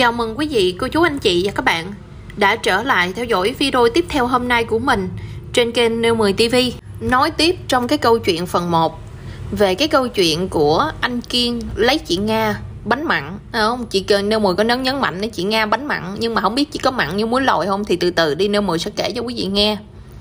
Chào mừng quý vị, cô chú, anh chị và các bạn đã trở lại theo dõi video tiếp theo hôm nay của mình trên kênh Nêu 10 TV. Nói tiếp trong cái câu chuyện phần 1 về cái câu chuyện của anh Kiên lấy chị Nga bánh mặn, không? Chị Nêu 10 có nhấn mạnh đến chị Nga bánh mặn, nhưng mà không biết chỉ có mặn như muối lòi không thì từ từ đi, Nêu 10 sẽ kể cho quý vị nghe.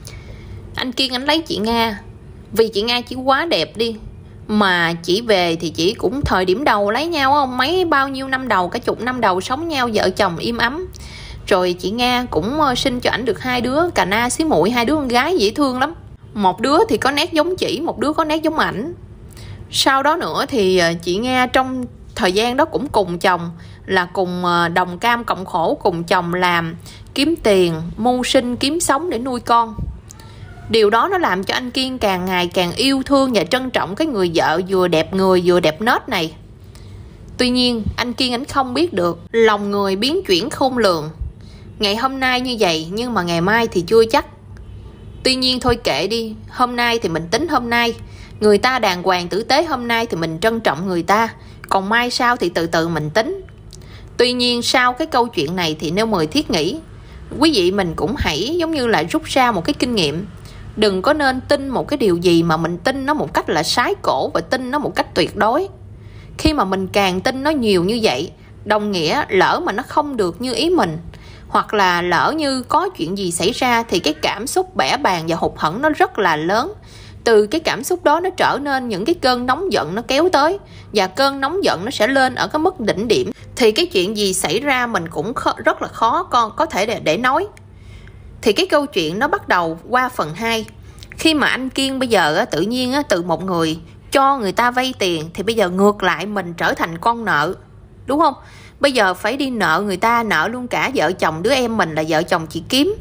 Anh Kiên anh lấy chị Nga vì chị Nga chỉ quá đẹp đi, mà chỉ về thì chỉ cũng thời điểm đầu lấy nhau không, bao nhiêu năm đầu, cả chục năm đầu sống nhau vợ chồng im ấm. Rồi chị Nga cũng sinh cho ảnh được 2 đứa cà na xí muội, 2 đứa con gái dễ thương lắm. Một đứa thì có nét giống chị, một đứa có nét giống ảnh. Sau đó nữa thì chị Nga trong thời gian đó cũng cùng chồng là cùng đồng cam cộng khổ, cùng chồng làm kiếm tiền mưu sinh kiếm sống để nuôi con. Điều đó nó làm cho anh Kiên càng ngày càng yêu thương và trân trọng cái người vợ vừa đẹp người vừa đẹp nết này. Tuy nhiên anh Kiên anh không biết được lòng người biến chuyển khôn lường. Ngày hôm nay như vậy nhưng mà ngày mai thì chưa chắc. Tuy nhiên thôi kệ đi, hôm nay thì mình tính hôm nay, người ta đàng hoàng tử tế hôm nay thì mình trân trọng người ta, còn mai sau thì từ từ mình tính. Tuy nhiên sau cái câu chuyện này thì Nêu 10 thiết nghĩ quý vị mình cũng hãy giống như là rút ra một cái kinh nghiệm. Đừng có nên tin một cái điều gì mà mình tin nó một cách là sái cổ và tin nó một cách tuyệt đối. Khi mà mình càng tin nó nhiều như vậy, đồng nghĩa lỡ mà nó không được như ý mình, hoặc là lỡ như có chuyện gì xảy ra thì cái cảm xúc bẽ bàng và hụt hẫng nó rất là lớn. Từ cái cảm xúc đó nó trở nên những cái cơn nóng giận nó kéo tới, và cơn nóng giận nó sẽ lên ở cái mức đỉnh điểm. Thì cái chuyện gì xảy ra mình cũng rất là khó có thể để nói. Thì cái câu chuyện nó bắt đầu qua phần 2. Khi mà anh Kiên bây giờ tự nhiên từ một người cho người ta vay tiền thì bây giờ ngược lại mình trở thành con nợ, đúng không? Bây giờ phải đi nợ người ta, nợ luôn cả vợ chồng đứa em mình là vợ chồng chị Kiếm.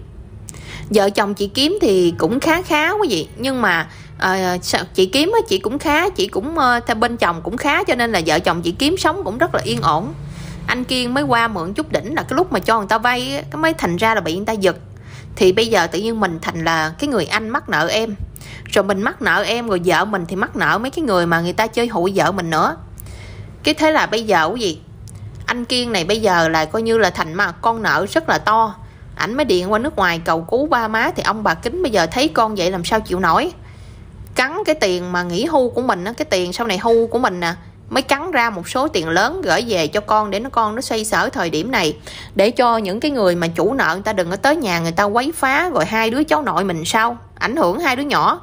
Vợ chồng chị Kiếm thì cũng khá quý vị, nhưng mà chị Kiếm chị cũng khá, chị cũng theo bên chồng cũng khá, cho nên là vợ chồng chị Kiếm sống cũng rất là yên ổn. Anh Kiên mới qua mượn chút đỉnh là cái lúc mà cho người ta vay cái mới thành ra là bị người ta giật. Thì bây giờ tự nhiên mình thành là cái người anh mắc nợ em, rồi mình mắc nợ em, rồi vợ mình thì mắc nợ mấy cái người mà người ta chơi hụi vợ mình nữa. Cái thế là bây giờ cái gì anh Kiên này bây giờ là coi như là thành mà con nợ rất là to. Ảnh mới điện qua nước ngoài cầu cứu ba má, thì ông bà Kính bây giờ thấy con vậy làm sao chịu nổi. Cắn cái tiền mà nghỉ hưu của mình, cái tiền sau này hưu của mình nè, mới cắn ra một số tiền lớn gửi về cho con để con nó xoay sở thời điểm này, để cho những cái người mà chủ nợ người ta đừng có tới nhà người ta quấy phá, rồi 2 đứa cháu nội mình sao ảnh hưởng 2 đứa nhỏ.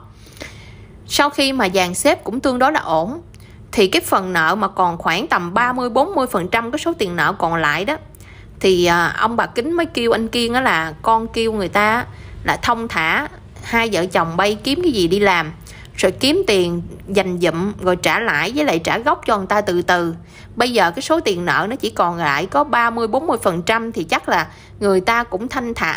Sau khi mà dàn xếp cũng tương đối là ổn thì cái phần nợ mà còn khoảng tầm 30-40% cái số tiền nợ còn lại đó, thì ông bà Kính mới kêu anh Kiên đó là con kêu người ta là thông thả hai vợ chồng bay kiếm cái gì đi làm, rồi kiếm tiền dành dụm rồi trả lãi với lại trả gốc cho người ta từ từ. Bây giờ cái số tiền nợ nó chỉ còn lại có 30-40% thì chắc là người ta cũng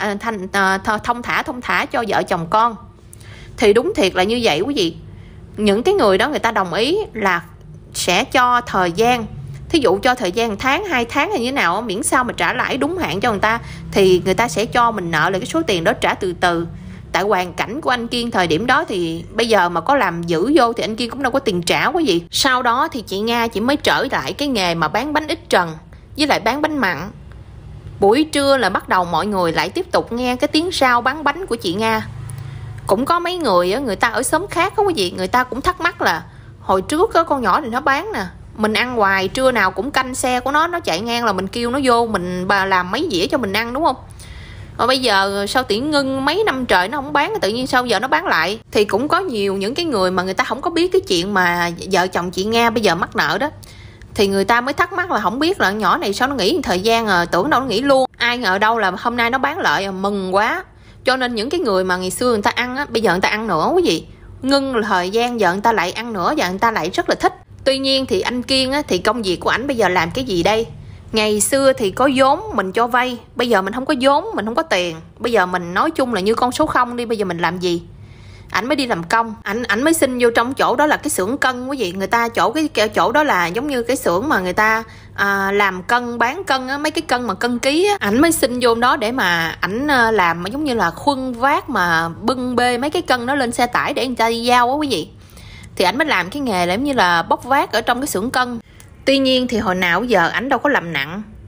thông thả cho vợ chồng con. Thì đúng thiệt là như vậy quý vị. Những cái người đó người ta đồng ý là sẽ cho thời gian, thí dụ cho thời gian 1 tháng 2 tháng hay như thế nào, miễn sao mà trả lãi đúng hạn cho người ta thì người ta sẽ cho mình nợ là cái số tiền đó trả từ từ. Tại hoàn cảnh của anh Kiên thời điểm đó thì bây giờ mà có làm dữ vô thì anh Kiên cũng đâu có tiền trả quý vị. Sau đó thì chị Nga chỉ mới trở lại cái nghề mà bán bánh ít trần với lại bán bánh mặn. Buổi trưa là bắt đầu mọi người lại tiếp tục nghe cái tiếng rao bán bánh của chị Nga. Cũng có mấy người ta ở xóm khác đó quý vị, người ta cũng thắc mắc là hồi trước con nhỏ này nó bán nè, mình ăn hoài, trưa nào cũng canh xe của nó chạy ngang là mình kêu nó vô mình làm mấy dĩa cho mình ăn, đúng không? Mà bây giờ sao tiện ngưng mấy năm trời nó không bán, tự nhiên sao giờ nó bán lại. Thì cũng có nhiều những cái người mà người ta không có biết cái chuyện mà vợ chồng chị Nga bây giờ mắc nợ đó, thì người ta mới thắc mắc là không biết là nhỏ này sao nó nghỉ thời gian tưởng đâu nó nghỉ luôn. Ai ngờ đâu là hôm nay nó bán lại, mừng quá. Cho nên những cái người mà ngày xưa người ta ăn bây giờ người ta ăn nữa quý vị. Ngưng thời gian giờ người ta lại ăn nữa và người ta lại rất là thích. Tuy nhiên thì anh Kiên thì công việc của ảnh bây giờ làm cái gì đây? Ngày xưa thì có vốn mình cho vay, bây giờ mình không có vốn, mình không có tiền. Bây giờ mình nói chung là như con số 0 đi, bây giờ mình làm gì? Ảnh mới đi làm công, ảnh mới xin vô trong chỗ đó là cái xưởng cân quý vị. Người ta cái chỗ đó là giống như cái xưởng mà người ta làm cân, bán cân mấy cái cân mà cân ký á. Ảnh mới xin vô đó để mà ảnh làm giống như là khuân vác mà bưng bê mấy cái cân đó lên xe tải để người ta đi giao á quý vị. Thì ảnh mới làm cái nghề là giống như là bốc vác ở trong cái xưởng cân. Tuy nhiên thì hồi nào giờ ảnh đâu có làm nặng,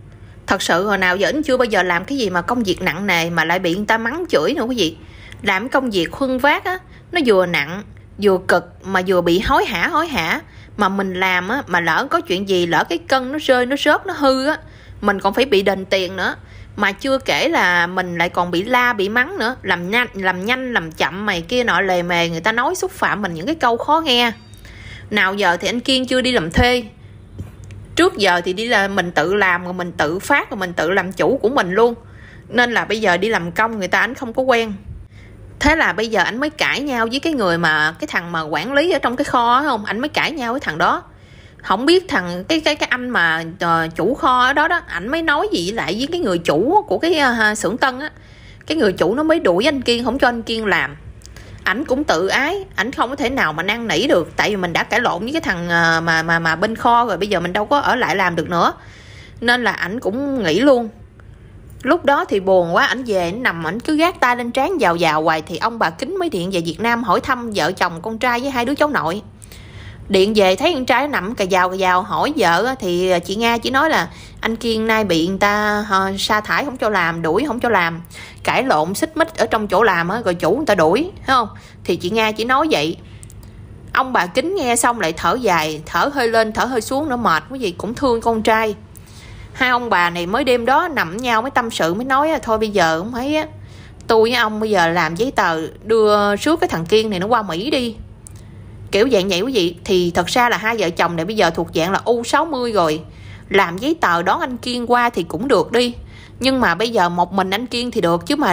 Thật sự hồi nào giờ anh chưa bao giờ làm cái gì mà công việc nặng nề mà lại bị người ta mắng chửi nữa quý vị. Làm công việc khuân vác á, nó vừa nặng vừa cực mà vừa bị hối hả. Mà mình làm á, mà lỡ có chuyện gì, lỡ cái cân nó rơi, nó rớt, nó hư á, mình còn phải bị đền tiền nữa. Mà chưa kể là mình lại còn bị la, bị mắng nữa. Làm nhanh, làm chậm mày kia nọ lề mề, người ta nói xúc phạm mình những cái câu khó nghe. Nào giờ thì anh Kiên chưa đi làm thuê. Trước giờ thì đi là mình tự làm, rồi mình tự phát, rồi mình tự làm chủ của mình luôn. Nên là bây giờ đi làm công người ta anh không có quen. Thế là bây giờ anh mới cãi nhau với cái người mà cái thằng mà quản lý ở trong cái kho không, anh mới cãi nhau với thằng đó. Không biết thằng cái anh mà chủ kho ở đó đó, ảnh mới nói gì lại với cái người chủ của cái xưởng Tân á. Cái người chủ nó mới đuổi anh Kiên, không cho anh Kiên làm. Ảnh cũng tự ái, ảnh không có thể nào mà năn nỉ được, tại vì mình đã cãi lộn với cái thằng mà bên kho rồi, bây giờ mình đâu có ở lại làm được nữa. Nên là ảnh cũng nghỉ luôn. Lúc đó thì buồn quá, ảnh về ảnh nằm, ảnh cứ gác tay lên trán vào hoài. Thì ông bà Kính mới điện về Việt Nam hỏi thăm vợ chồng con trai với 2 đứa cháu nội. Điện về thấy con trai nó nằm cà vào hỏi vợ thì chị Nga chỉ nói là anh Kiên nay bị người ta sa thải, không cho làm, đuổi không cho làm, cãi lộn xích mích ở trong chỗ làm á, rồi chủ người ta đuổi, thấy không? Thì chị Nga chỉ nói vậy. Ông bà Kính nghe xong lại thở dài, thở hơi lên thở hơi xuống, nó mệt cái gì cũng thương con trai. Hai ông bà này mới đêm đó nằm nhau mới tâm sự, mới nói thôi bây giờ không thấy á, tôi với ông bây giờ làm giấy tờ đưa rước cái thằng Kiên này nó qua Mỹ đi, kiểu dạng vậy quý vị. Thì thật ra là hai vợ chồng này bây giờ thuộc dạng là U60 rồi, làm giấy tờ đón anh Kiên qua thì cũng được đi. Nhưng mà bây giờ một mình anh Kiên thì được, chứ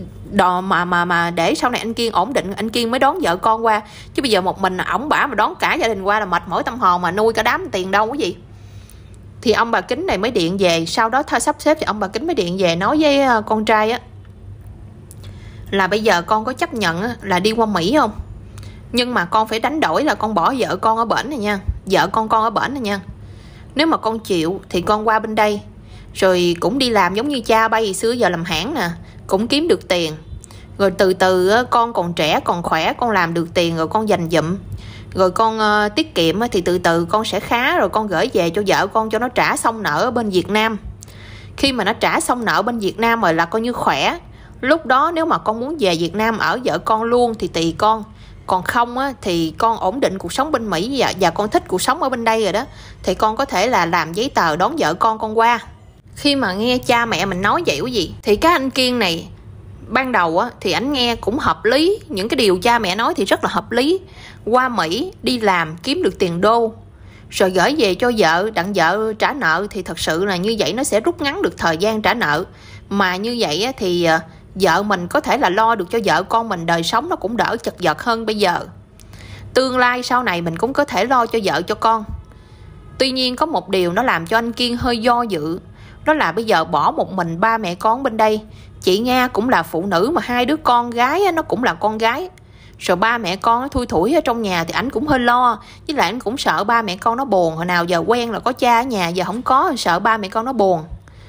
mà để sau này anh Kiên ổn định anh Kiên mới đón vợ con qua. Chứ bây giờ một mình ổng bả mà đón cả gia đình qua là mệt mỏi tâm hồn, mà nuôi cả đám tiền đâu quý vị. Thì ông bà Kính này mới điện về, sau đó thôi sắp xếp thì ông bà Kính mới điện về nói với con trai á là bây giờ con có chấp nhận là đi qua Mỹ không, nhưng mà con phải đánh đổi là con bỏ vợ con ở bển này nha, vợ con ở bển này nha. Nếu mà con chịu thì con qua bên đây, rồi cũng đi làm giống như cha bay hồi xưa giờ làm hãng nè, cũng kiếm được tiền. Rồi từ từ con còn trẻ còn khỏe, con làm được tiền rồi con dành dụm, rồi con tiết kiệm thì từ từ con sẽ khá, rồi con gửi về cho vợ con cho nó trả xong nợ ở bên Việt Nam. Khi mà nó trả xong nợ bên Việt Nam rồi là coi như khỏe. Lúc đó nếu mà con muốn về Việt Nam ở vợ con luôn thì tùy con. Còn không thì con ổn định cuộc sống bên Mỹ và con thích cuộc sống ở bên đây rồi đó, thì con có thể là làm giấy tờ đón vợ con qua. Khi mà nghe cha mẹ mình nói vậy quý vị, thì cái anh Kiên này ban đầu thì anh nghe cũng hợp lý, những cái điều cha mẹ nói thì rất là hợp lý. Qua Mỹ đi làm kiếm được tiền đô rồi gửi về cho vợ, đặng vợ trả nợ, thì thật sự là như vậy nó sẽ rút ngắn được thời gian trả nợ. Mà như vậy thì vợ mình có thể là lo được cho vợ con mình, đời sống nó cũng đỡ chật vật hơn bây giờ. Tương lai sau này mình cũng có thể lo cho vợ cho con. Tuy nhiên có một điều nó làm cho anh Kiên hơi do dự, đó là bây giờ bỏ một mình ba mẹ con bên đây. Chị Nga cũng là phụ nữ mà 2 đứa con gái nó cũng là con gái, rồi ba mẹ con nó thui thủi ở trong nhà thì ảnh cũng hơi lo. Với lại ảnh cũng sợ ba mẹ con nó buồn, hồi nào giờ quen là có cha ở nhà, giờ không có, sợ ba mẹ con nó buồn.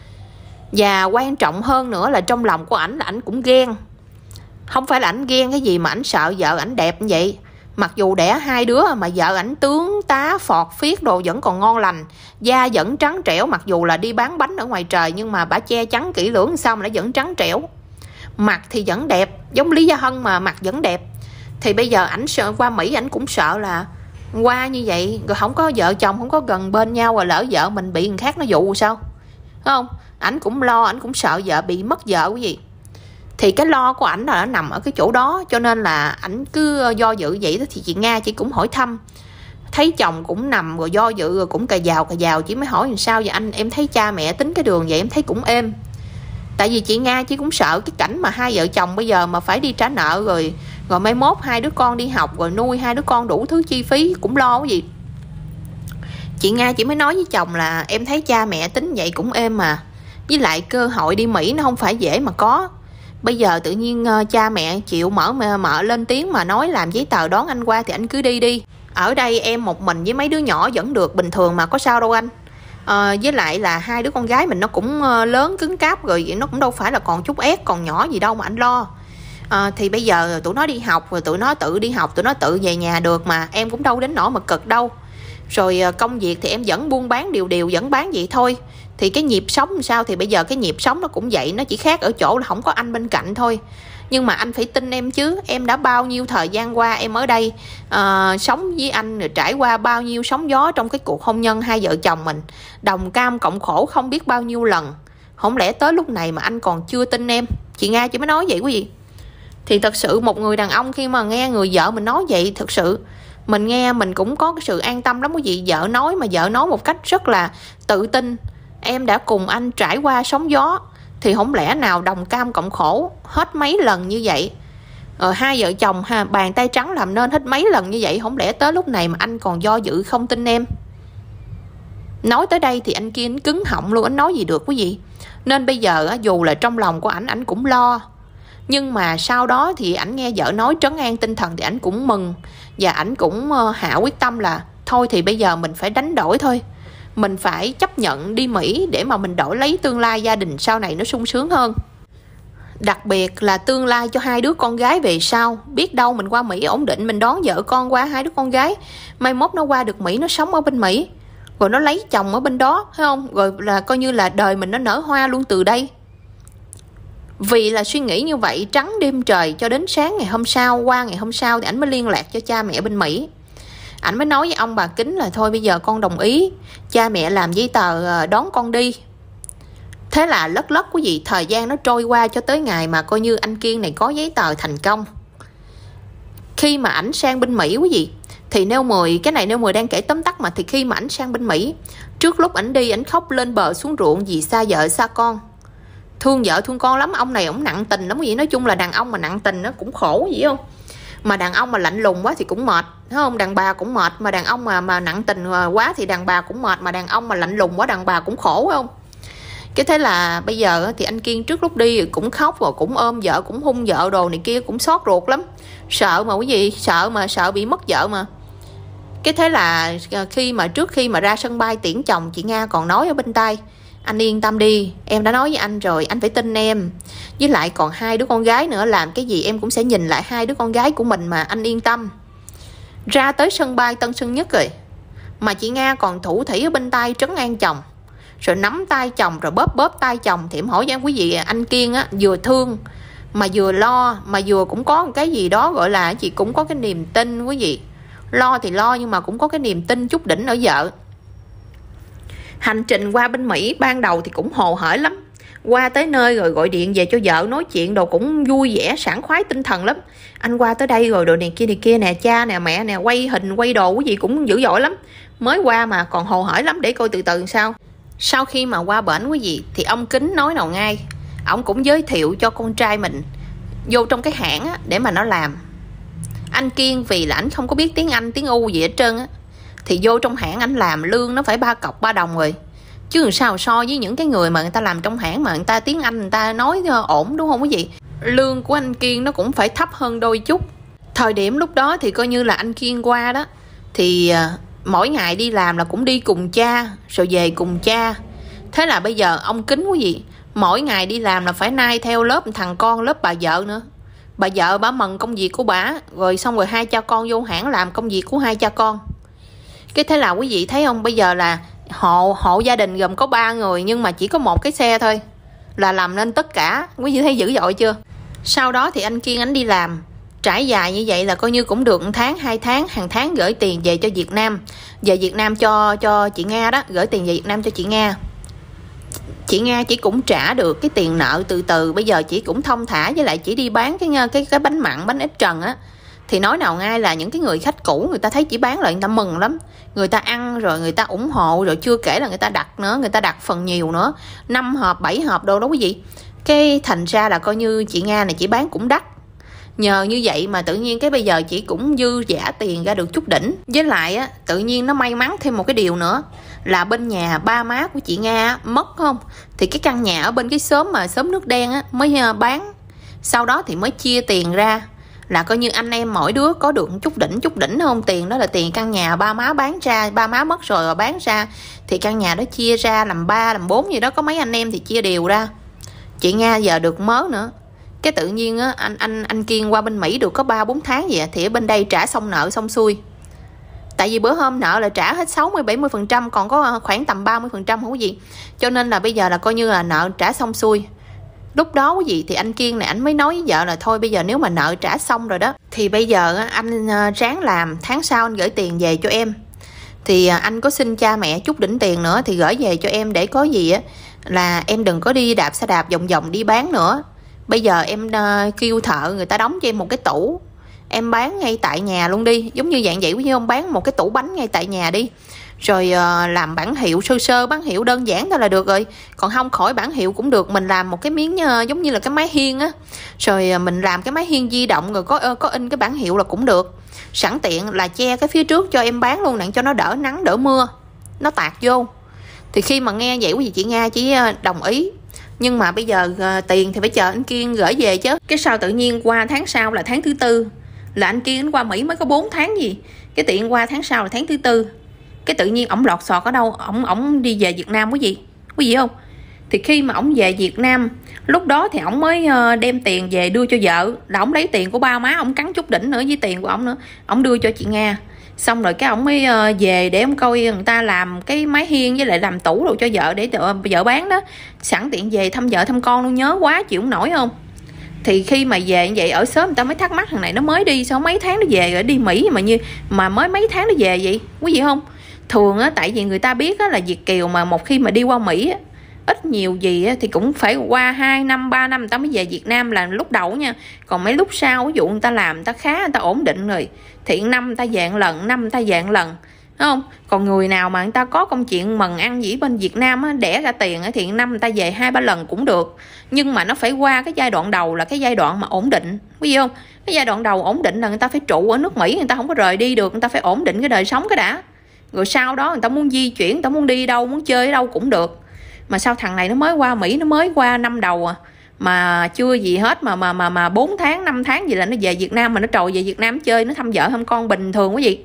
Và quan trọng hơn nữa là trong lòng của ảnh là ảnh cũng ghen. Không phải là ảnh ghen cái gì mà ảnh sợ vợ ảnh đẹp như vậy. Mặc dù đẻ 2 đứa mà vợ ảnh tướng tá phọt phiết đồ vẫn còn ngon lành, da vẫn trắng trẻo, mặc dù là đi bán bánh ở ngoài trời nhưng mà bả che chắn kỹ lưỡng sao mà nó vẫn trắng trẻo. Mặt thì vẫn đẹp, giống Lý Gia Hân mà mặt vẫn đẹp. Thì bây giờ ảnh sợ qua Mỹ, ảnh cũng sợ là qua như vậy rồi không có vợ chồng, không có gần bên nhau, rồi lỡ vợ mình bị người khác nó dụ sao, đúng không? Ảnh cũng lo, ảnh cũng sợ vợ bị mất vợ cái gì. Thì cái lo của ảnh là nó nằm ở cái chỗ đó, cho nên là ảnh cứ do dự vậy đó. Thì chị Nga chỉ cũng hỏi thăm, thấy chồng cũng nằm rồi do dự rồi cũng cà vào, chỉ mới hỏi làm sao vậy anh, em thấy cha mẹ tính cái đường vậy em thấy cũng êm. Tại vì chị Nga chỉ cũng sợ cái cảnh mà hai vợ chồng bây giờ mà phải đi trả nợ, rồi mai mốt 2 đứa con đi học, rồi nuôi 2 đứa con đủ thứ chi phí, cũng lo cái gì. Chị Nga chỉ mới nói với chồng là em thấy cha mẹ tính vậy cũng êm mà, với lại cơ hội đi Mỹ nó không phải dễ mà có. Bây giờ tự nhiên cha mẹ chịu mở lên tiếng mà nói làm giấy tờ đón anh qua thì anh cứ đi. Ở đây em một mình với mấy đứa nhỏ vẫn được bình thường mà, có sao đâu anh. Với lại là 2 đứa con gái mình nó cũng lớn cứng cáp rồi, nó cũng đâu phải là còn chút ép còn nhỏ gì đâu mà anh lo. Thì bây giờ tụi nó đi học rồi tụi nó tự đi học, tụi nó tự về nhà được mà, em cũng đâu đến nỗi mà cực đâu. Rồi công việc thì em vẫn buôn bán điều vẫn bán vậy thôi. Thì cái nhịp sống làm sao? Thì bây giờ cái nhịp sống nó cũng vậy, nó chỉ khác ở chỗ là không có anh bên cạnh thôi. Nhưng mà anh phải tin em chứ. Em đã bao nhiêu thời gian qua em ở đây sống với anh, rồi trải qua bao nhiêu sóng gió trong cái cuộc hôn nhân hai vợ chồng mình, đồng cam cộng khổ không biết bao nhiêu lần. Không lẽ tới lúc này mà anh còn chưa tin em? Chị Nga chỉ mới nói vậy quý vị. Thì thật sự một người đàn ông khi mà nghe người vợ mình nói vậy, thật sự mình nghe mình cũng có cái sự an tâm lắm quý vị. Vợ nói mà vợ nói một cách rất là tự tin. Em đã cùng anh trải qua sóng gió, thì không lẽ nào đồng cam cộng khổ hết mấy lần như vậy. Hai vợ chồng bàn tay trắng làm nên hết mấy lần như vậy. Không lẽ tới lúc này mà anh còn do dự không tin em? Nói tới đây thì anh kia anh cứng họng luôn, anh nói gì được quý vị. Nên bây giờ dù là trong lòng của ảnh cũng lo, nhưng mà sau đó thì ảnh nghe vợ nói trấn an tinh thần thì ảnh cũng mừng. Và ảnh cũng hạ quyết tâm là thôi thì bây giờ mình phải đánh đổi thôi. Mình phải chấp nhận đi Mỹ để mà mình đổi lấy tương lai gia đình sau này nó sung sướng hơn. Đặc biệt là tương lai cho hai đứa con gái về sau. Biết đâu mình qua Mỹ ổn định, mình đón vợ con qua, hai đứa con gái mai mốt nó qua được Mỹ, nó sống ở bên Mỹ, rồi nó lấy chồng ở bên đó, thấy không? Rồi là coi như là đời mình nó nở hoa luôn từ đây. Vì là suy nghĩ như vậy, trắng đêm trời cho đến sáng ngày hôm sau, qua ngày hôm sau thì ảnh mới liên lạc cho cha mẹ bên Mỹ. Ảnh mới nói với ông bà Kính là thôi bây giờ con đồng ý, cha mẹ làm giấy tờ đón con đi. Thế là lất lất quý vị, thời gian nó trôi qua cho tới ngày mà coi như anh Kiên này có giấy tờ thành công. Khi mà ảnh sang bên Mỹ quý vị, thì Nêu 10, cái này Nêu 10 đang kể tóm tắt mà, thì khi mà ảnh sang bên Mỹ, trước lúc ảnh đi ảnh khóc lên bờ xuống ruộng vì xa vợ xa con. Thương vợ thương con lắm, ông này ổng nặng tình lắm quý vị. Nói chung là đàn ông mà nặng tình nó cũng khổ vậy không? Mà đàn ông mà lạnh lùng quá thì cũng mệt, thấy không? Đàn bà cũng mệt, mà đàn ông mà nặng tình quá thì đàn bà cũng mệt, mà đàn ông mà lạnh lùng quá đàn bà cũng khổ, phải không? Cái thế là bây giờ thì anh Kiên trước lúc đi cũng khóc, rồi cũng ôm vợ, cũng hung vợ đồ này kia, cũng xót ruột lắm. Sợ mà quý vị, sợ bị mất vợ mà. Cái thế là trước khi mà ra sân bay tiễn chồng, chị Nga còn nói ở bên tai: anh yên tâm đi, em đã nói với anh rồi, anh phải tin em. Với lại còn hai đứa con gái nữa, làm cái gì em cũng sẽ nhìn lại hai đứa con gái của mình mà, anh yên tâm. Ra tới sân bay Tân Sơn Nhất rồi mà chị Nga còn thủ thỉ ở bên tay trấn an chồng, rồi nắm tay chồng, rồi bóp tay chồng. Thì em hỏi cho quý vị, anh Kiên vừa thương mà vừa lo, mà vừa cũng có cái gì đó gọi là chị cũng có cái niềm tin quý vị. Lo thì lo nhưng mà cũng có cái niềm tin chút đỉnh ở vợ. Hành trình qua bên Mỹ ban đầu thì cũng hồ hởi lắm. Qua tới nơi rồi gọi điện về cho vợ nói chuyện đồ cũng vui vẻ, sảng khoái tinh thần lắm. Anh qua tới đây rồi đồ này kia nè, cha nè, mẹ nè, quay hình quay đồ cái gì cũng dữ dội lắm. Mới qua mà còn hồ hởi lắm, để coi từ từ sao. Sau khi mà qua bển quý vị thì ông Kính nói nào ngay, ông cũng giới thiệu cho con trai mình vô trong cái hãng để mà nó làm. Anh Kiên vì là anh không có biết tiếng Anh tiếng U gì hết trơn thì vô trong hãng anh làm lương nó phải 3 cọc 3 đồng rồi. Chứ làm sao so với những cái người mà người ta làm trong hãng mà người ta tiếng Anh người ta nói ổn, đúng không quý vị? Lương của anh Kiên nó cũng phải thấp hơn đôi chút. Thời điểm lúc đó thì coi như là anh Kiên qua đó thì mỗi ngày đi làm là cũng đi cùng cha, rồi về cùng cha. Thế là bây giờ ông Kính quý vị, mỗi ngày đi làm là phải nai theo lớp thằng con, lớp bà vợ nữa. Bà vợ bả mần công việc của bả, rồi xong rồi hai cha con vô hãng làm công việc của hai cha con. Cái thế là quý vị thấy không, bây giờ là hộ gia đình gồm có 3 người nhưng mà chỉ có một cái xe thôi là làm nên tất cả. Quý vị thấy dữ dội chưa? Sau đó thì anh Kiên anh đi làm trải dài như vậy là coi như cũng được 1 tháng 2 tháng, hàng tháng gửi tiền về cho Việt Nam. Về Việt Nam cho chị Nga đó, gửi tiền về Việt Nam cho chị Nga. Chị Nga chỉ cũng trả được cái tiền nợ từ từ. Bây giờ chị cũng thông thả, với lại chỉ đi bán cái bánh mặn, bánh ép trần thì nói nào ngay là những cái người khách cũ người ta thấy chỉ bán lại người ta mừng lắm. Người ta ăn rồi người ta ủng hộ, rồi chưa kể là người ta đặt nữa, người ta đặt phần nhiều nữa, 5 hộp 7 hộp đâu đó quý vị. Cái thành ra là coi như chị Nga này chỉ bán cũng đắt. Nhờ như vậy mà tự nhiên cái bây giờ chị cũng dư giả tiền ra được chút đỉnh. Với lại tự nhiên nó may mắn thêm một cái điều nữa là bên nhà ba má của chị Nga mất không, thì cái căn nhà ở bên cái xóm mà xóm nước đen mới bán. Sau đó thì mới chia tiền ra, là coi như anh em mỗi đứa có được chút đỉnh không. Tiền đó là tiền căn nhà ba má bán ra, ba má mất rồi mà bán ra, thì căn nhà đó chia ra làm 3 làm 4 gì đó, có mấy anh em thì chia đều ra. Chị Nga giờ được mớ nữa. Cái tự nhiên anh Kiên qua bên Mỹ được có 3-4 tháng vậy thì ở bên đây trả xong nợ xong xuôi. Tại vì bữa hôm nợ là trả hết 60-70%, còn có khoảng tầm 30% không có gì. Cho nên là bây giờ là coi như là nợ trả xong xuôi. Lúc đó quý vị thì anh Kiên này anh mới nói với vợ là thôi bây giờ nếu mà nợ trả xong rồi đó thì bây giờ anh ráng làm, tháng sau anh gửi tiền về cho em. Thì anh có xin cha mẹ chút đỉnh tiền nữa thì gửi về cho em, để có gì á là em đừng có đi đạp xe đạp vòng vòng đi bán nữa. Bây giờ em kêu thợ người ta đóng cho em một cái tủ, em bán ngay tại nhà luôn đi, giống như dạng vậy quý vị không, bán một cái tủ bánh ngay tại nhà đi. Rồi làm bản hiệu sơ sơ, bản hiệu đơn giản thôi là được rồi. Còn không khỏi bản hiệu cũng được, mình làm một cái miếng giống như là cái máy hiên á, rồi mình làm cái máy hiên di động, rồi có in cái bản hiệu là cũng được. Sẵn tiện là che cái phía trước cho em bán luôn nè, cho nó đỡ nắng đỡ mưa, nó tạt vô. Thì khi mà nghe vậy quý vị chị Nga chỉ đồng ý. Nhưng mà bây giờ tiền thì phải chờ anh Kiên gửi về chứ. Cái sao tự nhiên qua tháng sau là tháng thứ tư, là anh Kiên qua Mỹ mới có 4 tháng gì, cái tiện qua tháng sau là tháng thứ tư, cái tự nhiên ổng lọt sọt ở đâu, ổng đi về Việt Nam quý vị không? Thì khi mà ổng về Việt Nam, lúc đó thì ổng mới đem tiền về đưa cho vợ, là ổng lấy tiền của ba má ổng cắn chút đỉnh nữa với tiền của ổng nữa, ổng đưa cho chị Nga. Xong rồi cái ổng mới về để ổng coi người ta làm cái máy hiên với lại làm tủ đồ cho vợ để vợ bán đó. Sẵn tiện về thăm vợ thăm con luôn, nhớ quá chịu không nổi không? Thì khi mà về như vậy ở sớm người ta mới thắc mắc thằng này nó mới đi sao mấy tháng nó về rồi, đi Mỹ mà mới mấy tháng nó về vậy quý vị không? Thường á, tại vì người ta biết á, là Việt kiều mà một khi mà đi qua Mỹ á, ít nhiều gì á, thì cũng phải qua 2 năm 3 năm người ta mới về Việt Nam là lúc đầu nha. Còn mấy lúc sau ví dụ người ta làm người ta khá, người ta ổn định rồi thì năm người ta về một lần, năm người ta về một lần, đúng không? Còn người nào mà người ta có công chuyện mần ăn gì bên Việt Nam á, đẻ ra tiền á, thì năm người ta về 2-3 lần cũng được. Nhưng mà nó phải qua cái giai đoạn đầu là cái giai đoạn mà ổn định, quý vị không? Cái giai đoạn đầu ổn định là người ta phải trụ ở nước Mỹ, người ta không có rời đi được, người ta phải ổn định cái đời sống cái đã. Rồi sau đó người ta muốn di chuyển, người ta muốn đi đâu, muốn chơi ở đâu cũng được. Mà sao thằng này nó mới qua Mỹ, nó mới qua năm đầu mà chưa gì hết mà 4 tháng 5 tháng gì là nó về Việt Nam, mà nó trồi về Việt Nam chơi, nó thăm vợ thăm con bình thường quý vị.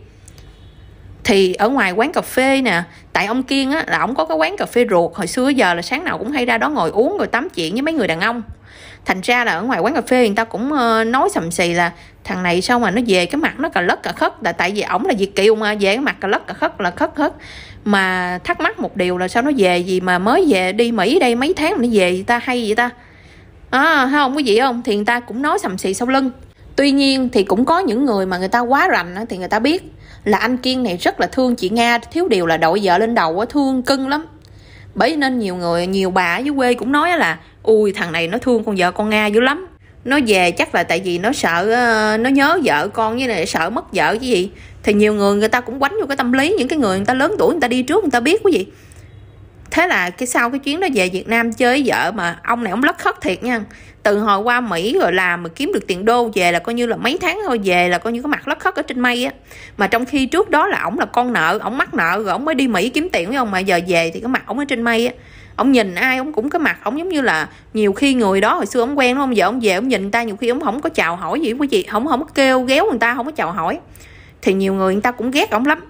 Thì ở ngoài quán cà phê nè, tại ông Kiên á là ổng có cái quán cà phê ruột, hồi xưa giờ là sáng nào cũng hay ra đó ngồi uống rồi tám chuyện với mấy người đàn ông. Thành ra là ở ngoài quán cà phê người ta cũng nói sầm xì là thằng này sao mà nó về cái mặt nó cà lất cà khất, là tại vì ổng là Việt kiều mà, về cái mặt cà lất cà khất là khất hết. Mà thắc mắc một điều là sao nó về gì mà mới về đi Mỹ đây mấy tháng mà nó về, người ta hay vậy ta? Thấy không quý vị không? Thì người ta cũng nói sầm xì sau lưng. Tuy nhiên thì cũng có những người mà người ta quá rành thì người ta biết là anh Kiên này rất là thương chị Nga, thiếu điều là đội vợ lên đầu, thương cưng lắm. Bởi nên nhiều bà ở dưới quê cũng nói là ui thằng này nó thương con vợ con Nga dữ lắm. Nó về chắc là tại vì nó sợ, nó nhớ vợ con với lại sợ mất vợ chứ gì. Thì nhiều người ta cũng quánh vô cái tâm lý, những cái người ta lớn tuổi người ta đi trước người ta biết quý vị. Thế là sau cái chuyến đó về Việt Nam chơi với vợ mà ông này ông lất khất thiệt nha. Từ hồi qua Mỹ rồi làm mà kiếm được tiền đô về là coi như là mấy tháng thôi, về là coi như cái mặt lất khất ở trên mây á. Mà trong khi trước đó là ổng là con nợ, ổng mắc nợ rồi ổng mới đi Mỹ kiếm tiền với ông, mà giờ về thì cái mặt ổng ở trên mây á. Ông nhìn ai ông cũng cái mặt ổng giống như là nhiều khi người đó hồi xưa ổng quen đúng không, giờ ổng về ổng nhìn người ta nhiều khi ổng không có chào hỏi gì quý vị, không có kêu ghéo người ta, không có chào hỏi. Thì nhiều người ta cũng ghét ổng lắm.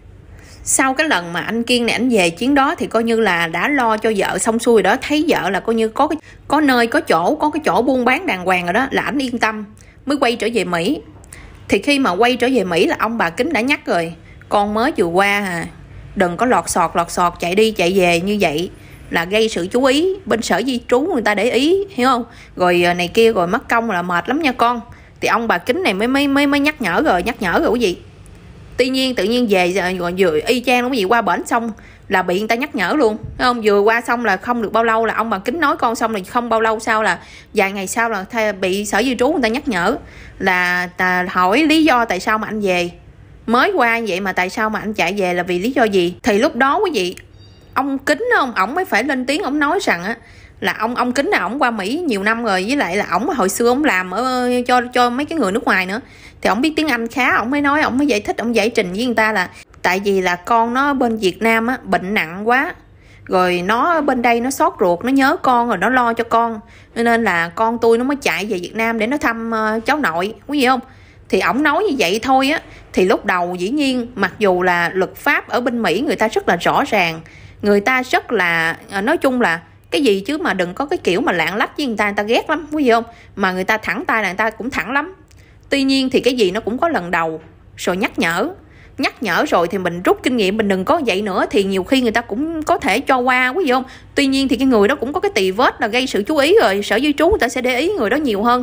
Sau cái lần mà anh Kiên này anh về chuyến đó thì coi như là đã lo cho vợ xong xuôi đó, thấy vợ là coi như có nơi có cái chỗ buôn bán đàng hoàng rồi đó, là anh yên tâm mới quay trở về Mỹ. Thì khi mà quay trở về Mỹ là ông bà Kính đã nhắc rồi, con mới vừa qua đừng có lọt sọt chạy đi chạy về như vậy là gây sự chú ý bên sở di trú, người ta để ý, hiểu không? Rồi này kia rồi mất công là mệt lắm nha con. Thì ông bà Kính này mới nhắc nhở rồi quý vị. Tuy nhiên tự nhiên về rồi vừa y chang đúng gì, qua bển xong là bị người ta nhắc nhở luôn, thấy không? Vừa qua xong là không được bao lâu là ông bà Kính nói con xong, là không bao lâu sau là vài ngày sau là bị sở di trú người ta nhắc nhở, là hỏi lý do tại sao mà anh về mới qua vậy, mà tại sao mà anh chạy về là vì lý do gì. Thì lúc đó quý vị, ông Kính không, ổng mới phải lên tiếng, ổng nói rằng á là ông Kính là ổng qua Mỹ nhiều năm rồi, với lại là ổng hồi xưa ổng làm cho mấy cái người nước ngoài nữa, thì ổng biết tiếng Anh khá. Ổng mới nói, ổng mới giải thích, ổng giải trình với người ta là tại vì là con nó bên Việt Nam á bệnh nặng quá, rồi nó bên đây nó xót ruột, nó nhớ con rồi nó lo cho con, nên là con tôi nó mới chạy về Việt Nam để nó thăm cháu nội, quý vị không? Thì ổng nói như vậy thôi á. Thì lúc đầu dĩ nhiên mặc dù là luật pháp ở bên Mỹ người ta rất là rõ ràng, người ta rất là nói chung là cái gì chứ mà đừng có cái kiểu mà lạng lách với người ta ghét lắm, quý vị không? Mà người ta thẳng tay là người ta cũng thẳng lắm. Tuy nhiên thì cái gì nó cũng có lần đầu rồi nhắc nhắc nhở rồi thì mình rút kinh nghiệm, mình đừng có vậy nữa, thì nhiều khi người ta cũng có thể cho qua, quý vị không? Tuy nhiên thì cái người đó cũng có cái tì vết là gây sự chú ý rồi, Sở Di trú người ta sẽ để ý người đó nhiều hơn.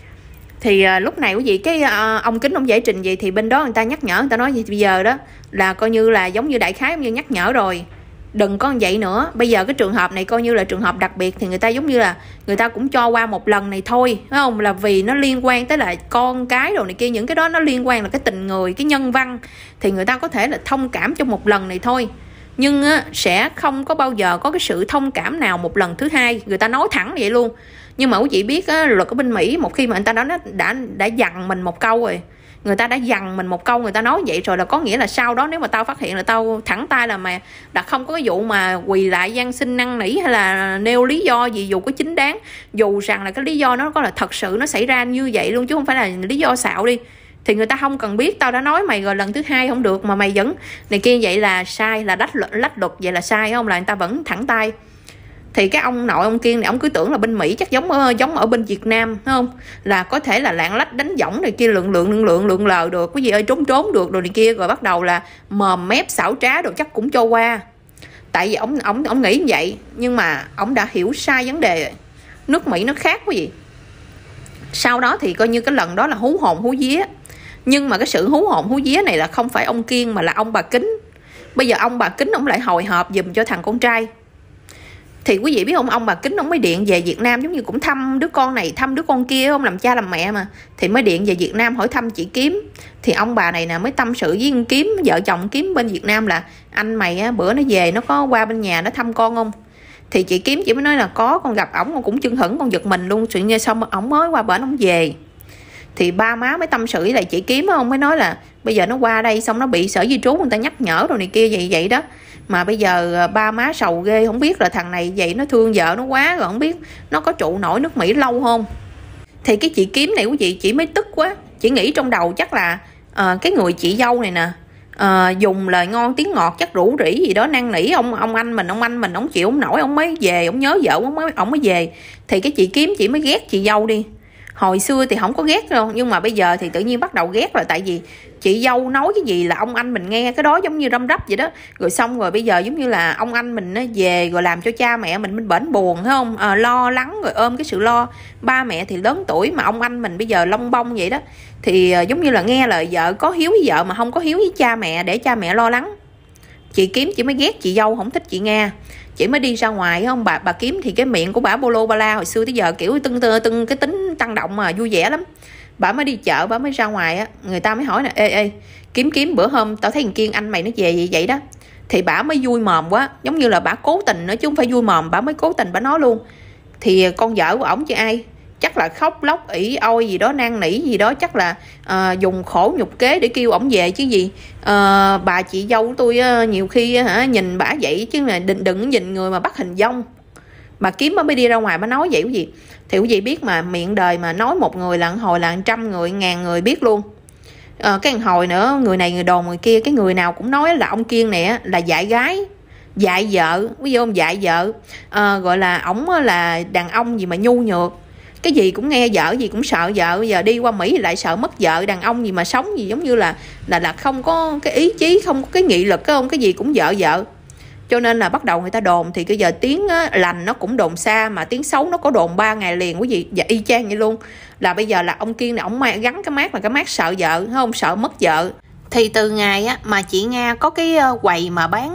Thì lúc này quý vị cái ông Kính ông giải trình gì thì bên đó người ta nhắc nhở, người ta nói gì bây giờ đó là coi như là giống như đại khái như nhắc nhở rồi, đừng có vậy nữa. Bây giờ cái trường hợp này coi như là trường hợp đặc biệt thì người ta giống như là người ta cũng cho qua một lần này thôi, phải không? Là vì nó liên quan tới là con cái rồi này kia, những cái đó nó liên quan là cái tình người, cái nhân văn, thì người ta có thể là thông cảm trong một lần này thôi. Nhưng sẽ không có bao giờ có cái sự thông cảm nào một lần thứ hai, người ta nói thẳng vậy luôn. Nhưng mà quý vị biết luật ở bên Mỹ, một khi mà người ta đã dằn mình một câu rồi, người ta đã dằn mình một câu, người ta nói vậy rồi là có nghĩa là sau đó nếu mà tao phát hiện là tao thẳng tay là mày đã không có cái vụ mà quỳ lại van xin năn nỉ hay là nêu lý do gì dù có chính đáng, dù rằng là cái lý do nó có là thật sự nó xảy ra như vậy luôn chứ không phải là lý do xạo đi, thì người ta không cần biết tao đã nói mày rồi lần thứ hai không được mà mày vẫn này kia, vậy là sai, là lách luật, vậy là sai không, là người ta vẫn thẳng tay. Thì cái ông nội ông Kiên này ông cứ tưởng là bên Mỹ chắc giống ở bên Việt Nam, phải không? Là có thể là lạng lách đánh võng này kia, lượng lờ được, cái gì ơi trốn được rồi này kia, rồi bắt đầu là mồm mép xảo trá đồ chắc cũng cho qua. Tại vì ông nghĩ như vậy, nhưng mà ông đã hiểu sai vấn đề rồi. Nước Mỹ nó khác quý vị. Sau đó thì coi như cái lần đó là hú hồn hú vía. Nhưng mà cái sự hú hồn hú vía này là không phải ông Kiên mà là ông bà Kính. Bây giờ ông bà Kính ông lại hồi hộp giùm cho thằng con trai. Thì quý vị biết không, ông bà Kính ông mới điện về Việt Nam, giống như cũng thăm đứa con này thăm đứa con kia, không làm cha làm mẹ mà, thì mới điện về Việt Nam hỏi thăm chị Kiếm. Thì ông bà này nè mới tâm sự với Kiếm, vợ chồng Kiếm bên Việt Nam là anh mày bữa nó về nó có qua bên nhà nó thăm con không? Thì chị Kiếm chỉ mới nói là có, con gặp ổng con cũng chưng hửng, con giật mình luôn, chuyện như xong ổng mới qua bển ổng về. Thì ba má mới tâm sự với lại chị Kiếm, ông mới nói là bây giờ nó qua đây xong nó bị Sở Di trú người ta nhắc nhở rồi này kia vậy đó, mà bây giờ ba má sầu ghê, không biết là thằng này vậy nó thương vợ nó quá rồi, không biết nó có trụ nổi nước Mỹ lâu không. Thì cái chị Kiếm này quý vị, chị mới tức quá, chị nghĩ trong đầu chắc là cái người chị dâu này nè dùng lời ngon tiếng ngọt chắc rủ rỉ gì đó năn nỉ ông anh mình ông chịu không nổi, ông mới về, ông nhớ vợ ông mới về. Thì cái chị Kiếm chị mới ghét chị dâu đi. Hồi xưa thì không có ghét đâu, nhưng mà bây giờ thì tự nhiên bắt đầu ghét rồi, tại vì chị dâu nói cái gì là ông anh mình nghe cái đó giống như răm rắp vậy đó. Rồi xong rồi bây giờ giống như là ông anh mình nó về rồi làm cho cha mẹ mình bển buồn, phải không? Lo lắng rồi ôm cái sự lo. Ba mẹ thì lớn tuổi mà ông anh mình bây giờ lông bông vậy đó. Thì giống như là nghe lời vợ, có hiếu với vợ mà không có hiếu với cha mẹ, để cha mẹ lo lắng. Chị Kiếm chỉ mới ghét chị dâu, không thích chị Nga. Chị mới đi ra ngoài, không bà Kiếm thì cái miệng của bà bô ba la hồi xưa tới giờ kiểu tưng cái tính tăng động mà vui vẻ lắm. Bà mới đi chợ, bà mới ra ngoài á, người ta mới hỏi nè, ê Kiếm bữa hôm tao thấy thằng Kiên anh mày nó về vậy đó. Thì bà mới vui mồm quá, giống như là bà cố tình nữa chứ không phải vui mồm, bà mới cố tình bà nói luôn. Thì con vợ của ổng chứ ai, chắc là khóc lóc ỉ ôi gì đó, năn nỉ gì đó, chắc là dùng khổ nhục kế để kêu ổng về chứ gì. Bà chị dâu của tôi nhiều khi nhìn bả vậy chứ là đừng nhìn người mà bắt hình dong. Bà Kiếm mới đi ra ngoài bà nói vậy quý vị. Thì quý vị biết mà, miệng đời mà nói một người là hồi là 100 người, 1000 người biết luôn. Cái hồi nữa người này người đồn người kia, cái người nào cũng nói là ông Kiên này là dại gái, dại vợ, quý vị không, dại vợ. Gọi là ổng là đàn ông gì mà nhu nhược, cái gì cũng nghe vợ, gì cũng sợ vợ. Bây giờ đi qua Mỹ lại sợ mất vợ. Đàn ông gì mà sống gì giống như là không có cái ý chí, không có cái nghị lực, không cái gì cũng vợ. Cho nên là bắt đầu người ta đồn. Thì bây giờ tiếng lành nó cũng đồn xa, mà tiếng xấu nó có đồn 3 ngày liền quý vị. Và y chang vậy luôn, là bây giờ là ông Kiên này ổng gắn cái mác là cái mác sợ vợ, không sợ mất vợ. Thì từ ngày mà chị Nga có cái quầy mà bán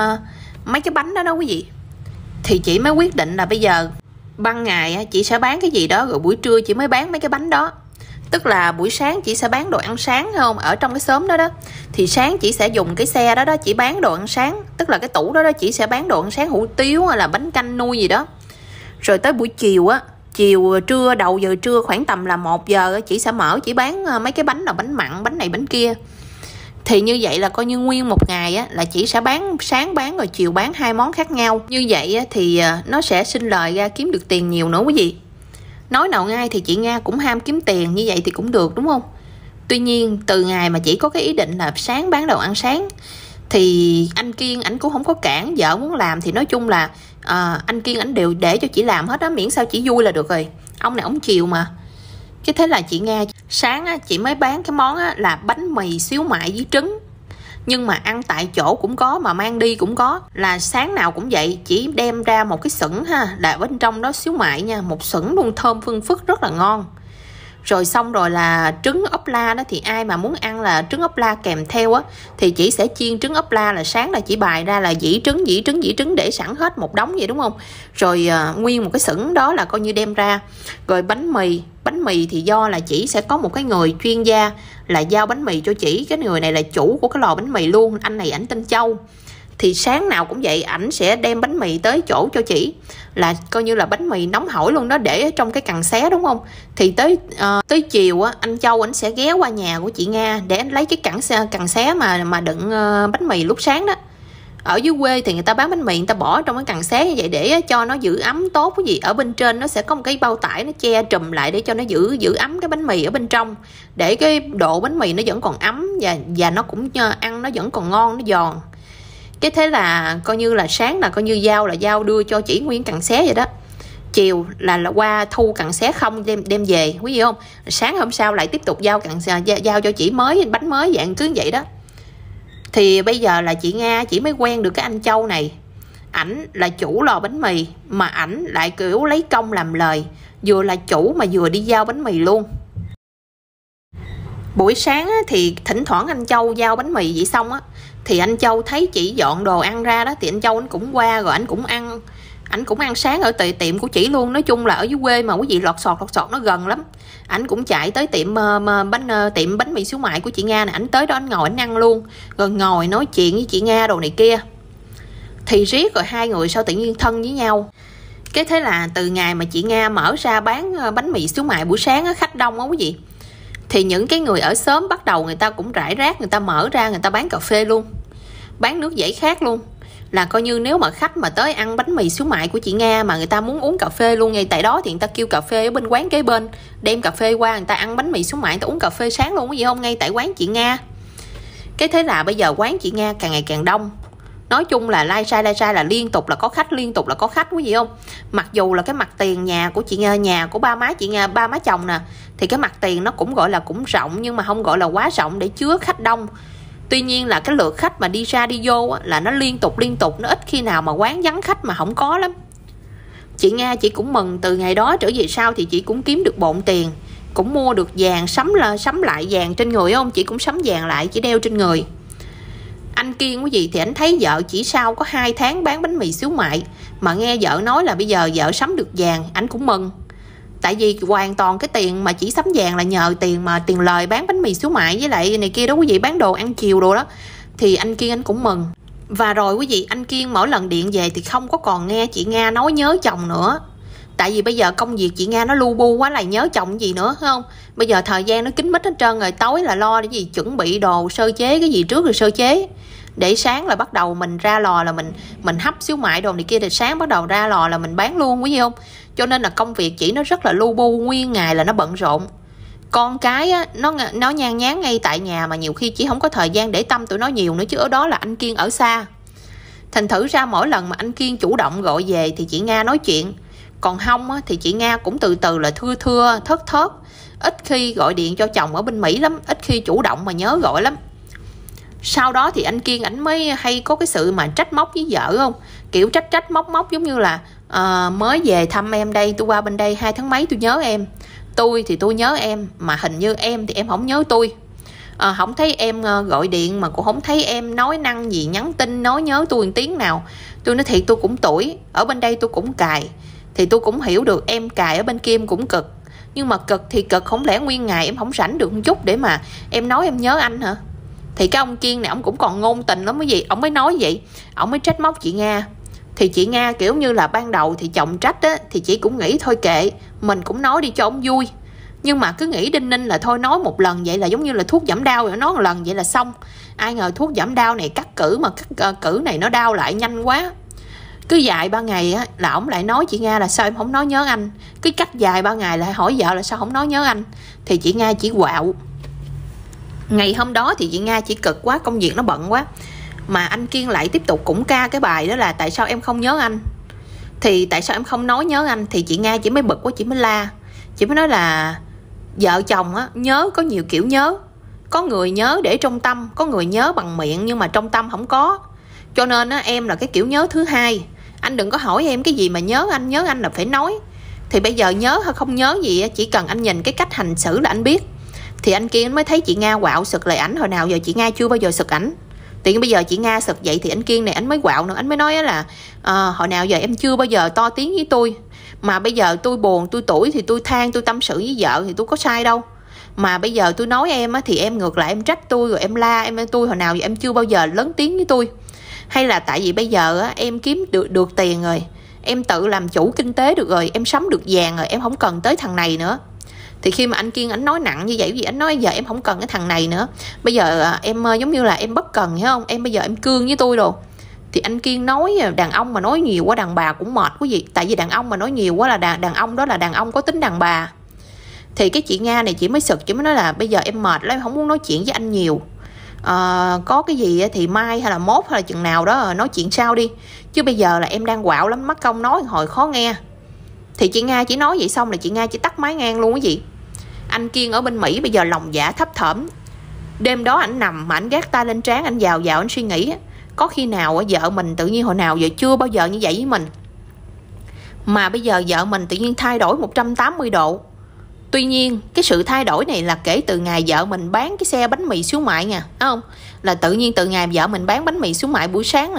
mấy cái bánh đó quý vị, thì chị mới quyết định là bây giờ ban ngày chị sẽ bán cái gì đó, rồi buổi trưa chị mới bán mấy cái bánh đó. Tức là buổi sáng chị sẽ bán đồ ăn sáng, phải không? Ở trong cái xóm đó thì sáng chị sẽ dùng cái xe đó chị bán đồ ăn sáng. Tức là cái tủ đó chị sẽ bán đồ ăn sáng, hủ tiếu hay là bánh canh nuôi gì đó. Rồi tới buổi chiều chiều trưa, đầu giờ trưa khoảng tầm là 1 giờ chị sẽ mở, chị bán mấy cái bánh là bánh mặn, bánh này bánh kia. Thì như vậy là coi như nguyên một ngày là chị sẽ bán, sáng bán rồi chiều bán 2 món khác nhau. Như vậy thì nó sẽ sinh lời ra, kiếm được tiền nhiều nữa quý vị. Nói nào ngay thì chị Nga cũng ham kiếm tiền, như vậy thì cũng được đúng không? Tuy nhiên từ ngày mà chị có cái ý định là sáng bán đồ ăn sáng, thì anh Kiên ảnh cũng không có cản, vợ muốn làm thì nói chung là anh Kiên ảnh đều để cho chị làm hết đó, miễn sao chị vui là được rồi. Ông này ông chiều mà. Cái thế là chị Nga sáng chị mới bán cái món là bánh mì xíu mại với trứng. nhưng mà ăn tại chỗ cũng có, mà mang đi cũng có. Là sáng nào cũng vậy, chỉ đem ra một cái sửng ha, là bên trong đó xíu mại nha, một sửng luôn, thơm phưng phức rất là ngon. Rồi xong rồi là trứng ốp la đó, thì ai mà muốn ăn là trứng ốp la kèm theo á thì chị sẽ chiên trứng ốp la, là sáng là chỉ bày ra là dĩ trứng để sẵn hết một đống vậy đúng không. Rồi nguyên một cái sửng đó là coi như đem ra. Rồi bánh mì thì do là chị sẽ có một cái người chuyên gia là giao bánh mì cho chị. Cái người này là chủ của cái lò bánh mì luôn, anh này ảnh tên Châu. Thì sáng nào cũng vậy, ảnh sẽ đem bánh mì tới chỗ cho chị, là coi như là bánh mì nóng hổi luôn đó, để trong cái cằn xé đúng không. Thì tới chiều á, anh Châu ảnh sẽ ghé qua nhà của chị Nga để anh lấy cái cằn xé mà đựng bánh mì lúc sáng đó. Ở dưới quê thì người ta bán bánh mì, người ta bỏ trong cái cằn xé như vậy để cho nó giữ ấm tốt. Cái gì ở bên trên nó sẽ có một cái bao tải nó che trùm lại để cho nó giữ ấm cái bánh mì ở bên trong, để cái độ bánh mì nó vẫn còn ấm, và nó cũng ăn nó vẫn còn ngon, nó giòn. Cái thế là coi như là sáng là coi như giao đưa cho chỉ nguyên cằn xé vậy đó. Chiều là qua thu cằn xé không đem về, quý vị không. Sáng hôm sau lại tiếp tục giao cho chỉ mới bánh mới dạng cứ vậy đó. Thì bây giờ là chị Nga chỉ mới quen được cái anh Châu này. Ảnh là chủ lò bánh mì, mà ảnh lại kiểu lấy công làm lời, vừa là chủ mà vừa đi giao bánh mì luôn. Buổi sáng thì thỉnh thoảng anh Châu giao bánh mì vậy xong á, thì anh Châu thấy chị dọn đồ ăn ra đó, thì anh Châu anh cũng qua rồi anh cũng ăn sáng ở tiệm của chị luôn. Nói chung là ở dưới quê mà quý vị lọt xọt nó gần lắm. Ảnh cũng chạy tới tiệm bánh mì xíu mại của chị Nga này, ảnh tới đó anh ngồi anh ăn luôn, rồi ngồi nói chuyện với chị Nga đồ này kia. Thì riết rồi hai người sao tự nhiên thân với nhau. Cái thế là từ ngày mà chị Nga mở ra bán bánh mì xíu mại buổi sáng á, khách đông á quý vị, thì những cái người ở xóm bắt đầu người ta cũng rải rác, người ta mở ra người ta bán cà phê luôn, bán nước giải khát luôn. Là coi như nếu mà khách mà tới ăn bánh mì xíu mại của chị Nga mà người ta muốn uống cà phê luôn ngay tại đó, thì người ta kêu cà phê ở bên quán kế bên, đem cà phê qua, người ta ăn bánh mì xíu mại, người ta uống cà phê sáng luôn, có gì không, ngay tại quán chị Nga. Cái thế là bây giờ quán chị Nga càng ngày càng đông. Nói chung là lai sai là liên tục là có khách quý vị không. Mặc dù là cái mặt tiền nhà của chị Nga, nhà của ba má chị Nga, ba má chồng nè, thì cái mặt tiền nó cũng gọi là cũng rộng, nhưng mà không gọi là quá rộng để chứa khách đông. Tuy nhiên là cái lượt khách mà đi ra đi vô á, là nó liên tục, nó ít khi nào mà quán vắng khách mà không có lắm. Chị Nga chị cũng mừng, từ ngày đó trở về sau thì chị cũng kiếm được bộn tiền, cũng mua được vàng, sắm lại vàng trên người không, chị cũng sắm vàng lại, chị đeo trên người. Anh Kiên quý vị thì anh thấy vợ chỉ sau có 2 tháng bán bánh mì xíu mại mà nghe vợ nói là bây giờ vợ sắm được vàng, anh cũng mừng. Tại vì hoàn toàn cái tiền mà chỉ sắm vàng là nhờ tiền lời bán bánh mì xíu mại với lại này kia đó quý vị, bán đồ ăn chiều đồ đó. Thì anh Kiên anh cũng mừng. Và rồi quý vị, anh Kiên mỗi lần điện về thì không có còn nghe chị Nga nói nhớ chồng nữa. Tại vì bây giờ công việc chị Nga nó lu bu quá, lại nhớ chồng gì nữa không. Bây giờ thời gian nó kín mít hết trơn rồi, tối là lo cái gì chuẩn bị đồ sơ chế cái gì trước rồi sơ chế, để sáng là bắt đầu mình ra lò là mình hấp xíu mại đồ này kia, thì sáng bắt đầu ra lò là mình bán luôn quý vị không. Cho nên là công việc chị nó rất là lu bu, nguyên ngày là nó bận rộn. Con cái á, nó nhan nhán ngay tại nhà, mà nhiều khi chỉ không có thời gian để tâm tụi nó nhiều nữa, chứ ở đó là anh Kiên ở xa. Thành thử ra mỗi lần mà anh Kiên chủ động gọi về thì chị Nga nói chuyện, còn không á, thì chị Nga cũng từ từ là thưa thớt, ít khi gọi điện cho chồng ở bên Mỹ lắm, ít khi chủ động mà nhớ gọi lắm. Sau đó thì anh Kiên ảnh mới hay có cái sự mà trách móc với vợ không, kiểu trách móc giống như là mới về thăm em đây, tôi qua bên đây 2 tháng mấy tôi nhớ em, tôi thì tôi nhớ em mà hình như em thì em không nhớ tôi. Không thấy em gọi điện mà cũng không thấy em nói năng gì, nhắn tin nói nhớ tôi một tiếng nào. Tôi nói thiệt tôi cũng tuổi, ở bên đây tôi cũng cài, thì tôi cũng hiểu được em cài ở bên kia em cũng cực. Nhưng mà cực thì cực, không lẽ nguyên ngày em không rảnh được một chút để mà em nói em nhớ anh hả? Thì cái ông Kiên này ông cũng còn ngôn tình lắm cái gì, ông mới nói vậy, ông mới trách móc chị Nga. Thì chị Nga kiểu như là ban đầu thì chồng trách á, thì chị cũng nghĩ thôi kệ, mình cũng nói đi cho ông vui. Nhưng mà cứ nghĩ đinh ninh là thôi nói một lần vậy là giống như là thuốc giảm đau rồi, nói một lần vậy là xong. Ai ngờ thuốc giảm đau này cắt cử, mà cắt cử này nó đau lại nhanh quá. Cứ dài 3 ngày á, là ổng lại nói chị Nga là sao em không nói nhớ anh. Cứ cách dài 3 ngày lại hỏi vợ là sao không nói nhớ anh. Thì chị Nga chỉ quạo. Ngày hôm đó thì chị Nga chỉ cực quá, công việc nó bận quá. Mà anh Kiên lại tiếp tục cũng ca cái bài đó là tại sao em không nhớ anh, thì tại sao em không nói nhớ anh. Thì chị Nga chỉ mới bực quá, chị mới la. Chị mới nói là vợ chồng á, nhớ có nhiều kiểu nhớ, có người nhớ để trong tâm, có người nhớ bằng miệng nhưng mà trong tâm không có. Cho nên á, em là cái kiểu nhớ thứ hai. Anh đừng có hỏi em cái gì mà nhớ anh là phải nói. Thì bây giờ nhớ hay không nhớ gì, chỉ cần anh nhìn cái cách hành xử là anh biết. Thì anh kia anh mới thấy chị Nga quạo sực lại ảnh. Hồi nào giờ chị Nga chưa bao giờ sực ảnh. Thì bây giờ chị Nga sực vậy thì anh Kiên này anh mới quạo nữa. Anh mới nói là hồi nào giờ em chưa bao giờ to tiếng với tôi. Mà bây giờ tôi buồn, tôi tủi thì tôi than, tôi tâm sự với vợ thì tôi có sai đâu. Mà bây giờ tôi nói em á, thì em ngược lại em trách tôi rồi em la em. Tôi hồi nào giờ em chưa bao giờ lớn tiếng với tôi. Hay là tại vì bây giờ á, em kiếm được tiền rồi, em tự làm chủ kinh tế được rồi, em sống được vàng rồi, em không cần tới thằng này nữa. Thì khi mà anh Kiên anh nói nặng như vậy, vì anh nói giờ em không cần cái thằng này nữa, bây giờ em giống như là em bất cần, hiểu không? Em bây giờ em cương với tôi rồi. Thì anh Kiên nói đàn ông mà nói nhiều quá đàn bà cũng mệt quý vị. Tại vì đàn ông mà nói nhiều quá là đàn ông đó là đàn ông có tính đàn bà. Thì cái chị Nga này chị mới sực, chị mới nói là bây giờ em mệt lắm, em không muốn nói chuyện với anh nhiều. Có cái gì thì mai hay là mốt hay là chừng nào đó nói chuyện sau đi, chứ bây giờ là em đang quạo lắm, mắc công nói hồi khó nghe. Thì chị Nga chỉ nói vậy xong là chị Nga chỉ tắt máy ngang luôn quý vị. Anh Kiên ở bên Mỹ bây giờ lòng dạ thấp thỏm. Đêm đó ảnh nằm mà ảnh gác tay lên trán, ảnh vào anh suy nghĩ có khi nào vợ mình tự nhiên hồi nào giờ chưa bao giờ như vậy với mình, mà bây giờ vợ mình tự nhiên thay đổi 180 độ. Tuy nhiên cái sự thay đổi này là kể từ ngày vợ mình bán cái xe bánh mì xíu mại nha, thấy không? Là tự nhiên từ ngày vợ mình bán bánh mì xíu mại buổi sáng nè.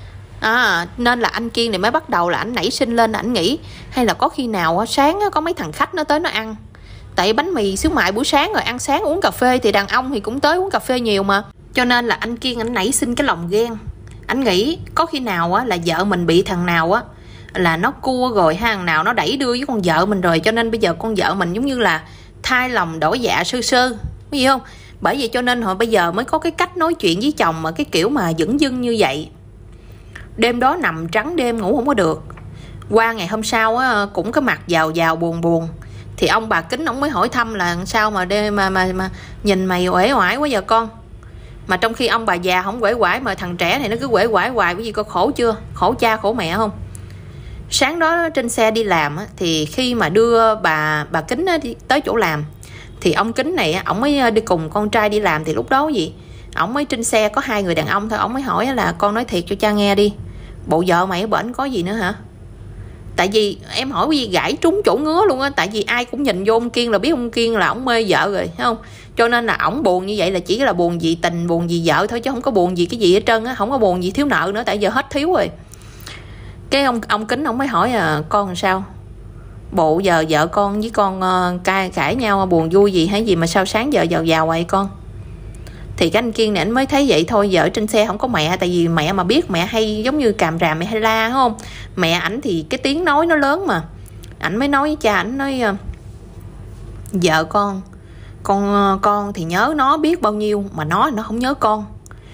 Nên là anh Kiên này mới bắt đầu là anh nảy sinh lên, anh nghĩ hay là có khi nào sáng có mấy thằng khách nó tới nó ăn. Tại bánh mì xíu mại buổi sáng rồi ăn sáng uống cà phê thì đàn ông thì cũng tới uống cà phê nhiều mà. Cho nên là anh Kiên anh nảy sinh cái lòng ghen. Anh nghĩ có khi nào là vợ mình bị thằng nào là nó cua rồi, hàng nào nó đẩy đưa với con vợ mình rồi, cho nên bây giờ con vợ mình giống như là thay lòng đổi dạ sơ sơ, biết gì không? Bởi vậy cho nên hồi bây giờ mới có cái cách nói chuyện với chồng mà cái kiểu mà dửng dưng như vậy. Đêm đó nằm trắng đêm ngủ không có được. Qua ngày hôm sau cũng cái mặt giàu buồn buồn. Thì ông bà Kính ông mới hỏi thăm là sao mà đêm mà nhìn mày uể oải quá giờ con. Mà trong khi ông bà già không uể oải mà thằng trẻ này nó cứ uể oải hoài. Cái gì có khổ chưa? Khổ cha khổ mẹ không? Sáng đó trên xe đi làm thì khi mà đưa bà Kính đi tới chỗ làm thì ông Kính này ổng mới đi cùng con trai đi làm. Thì lúc đó gì ổng mới trên xe có hai người đàn ông thôi. Ổng mới hỏi là con nói thiệt cho cha nghe đi, bộ vợ mày ở bển có gì nữa hả? Tại vì em hỏi cái gì gãi trúng chỗ ngứa luôn á. Tại vì ai cũng nhìn vô ông Kiên là biết ông Kiên là ổng mê vợ rồi, thấy không? Cho nên là ổng buồn như vậy là chỉ là buồn vì tình, buồn vì vợ thôi, chứ không có buồn gì cái gì hết trơn á. Không có buồn gì thiếu nợ nữa, tại giờ hết thiếu rồi. Cái ông Kính ông mới hỏi con làm sao? Bộ giờ vợ con với con cãi nhau buồn vui gì hay gì mà sao sáng giờ giàu vậy con? Thì cái anh Kiên này anh mới thấy vậy thôi. Vợ trên xe không có mẹ. Tại vì mẹ mà biết mẹ hay giống như càm ràm, mẹ hay la, đúng không? Mẹ ảnh thì cái tiếng nói nó lớn mà. Ảnh mới nói với cha, ảnh nói vợ con thì nhớ nó biết bao nhiêu, mà nó không nhớ con.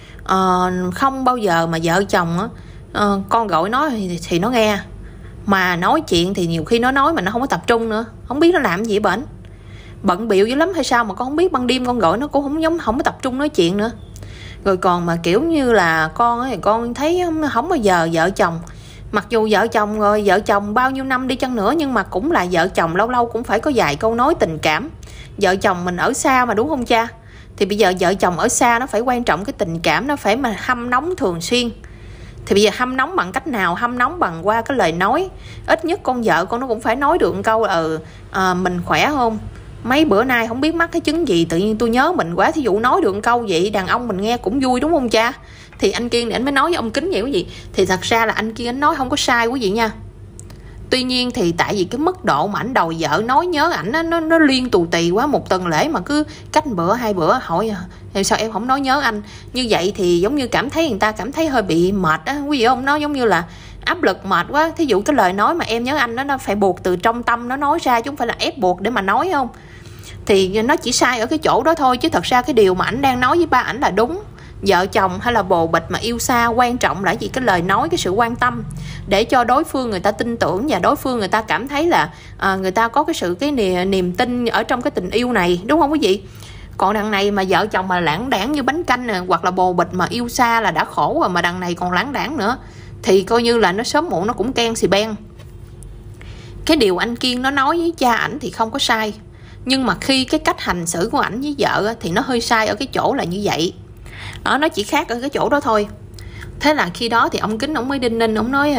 Không bao giờ mà vợ chồng con gọi nó thì nó nghe. Mà nói chuyện thì nhiều khi nó nói mà nó không có tập trung nữa, không biết nó làm gì bển. Bận bịu dữ lắm hay sao mà con không biết, ban đêm con gọi nó cũng không có tập trung nói chuyện nữa. Rồi còn mà kiểu như là con thì con thấy không bao giờ vợ chồng, mặc dù vợ chồng rồi vợ chồng bao nhiêu năm đi chăng nữa, nhưng mà cũng là vợ chồng, lâu lâu cũng phải có vài câu nói tình cảm. Vợ chồng mình ở xa mà, đúng không cha? Thì bây giờ vợ chồng ở xa nó phải quan trọng cái tình cảm, nó phải mà hâm nóng thường xuyên. Thì bây giờ hâm nóng bằng cách nào? Hâm nóng bằng qua cái lời nói. Ít nhất con vợ con nó cũng phải nói được một câu mình khỏe không? Mấy bữa nay không biết mắc cái chứng gì tự nhiên tôi nhớ mình quá. Thí dụ nói được một câu vậy đàn ông mình nghe cũng vui, đúng không cha? Thì anh Kiên này anh mới nói với ông Kính vậy quý vị. Thì thật ra là anh Kiên anh nói không có sai quý vị nha. Tuy nhiên thì tại vì cái mức độ mà ảnh đòi vợ nói nhớ ảnh nó liên tù tì quá. Một tuần lễ mà cứ cách bữa hai bữa hỏi sao em không nói nhớ anh. Như vậy thì giống như cảm thấy người ta cảm thấy hơi bị mệt á quý vị không? Nó giống như là áp lực mệt quá. Thí dụ cái lời nói mà em nhớ anh nó phải buộc từ trong tâm nó nói ra, chứ không phải là ép buộc để mà nói, không? Thì nó chỉ sai ở cái chỗ đó thôi. Chứ thật ra cái điều mà ảnh đang nói với ba ảnh là đúng. Vợ chồng hay là bồ bịch mà yêu xa, quan trọng là gì? Cái lời nói, cái sự quan tâm, để cho đối phương người ta tin tưởng, và đối phương người ta cảm thấy là người ta có cái niềm tin ở trong cái tình yêu này, đúng không quý vị? Còn đằng này mà vợ chồng mà lãng đãng như bánh canh nè, hoặc là bồ bịch mà yêu xa là đã khổ rồi, mà đằng này còn lãng đãng nữa, thì coi như là nó sớm muộn nó cũng ken xì ben. Cái điều anh Kiên nó nói với cha ảnh thì không có sai. Nhưng mà khi cái cách hành xử của ảnh với vợ thì nó hơi sai ở cái chỗ là như vậy đó, nó chỉ khác ở cái chỗ đó thôi. Thế là khi đó thì ông Kính ông mới đinh ninh, ông nói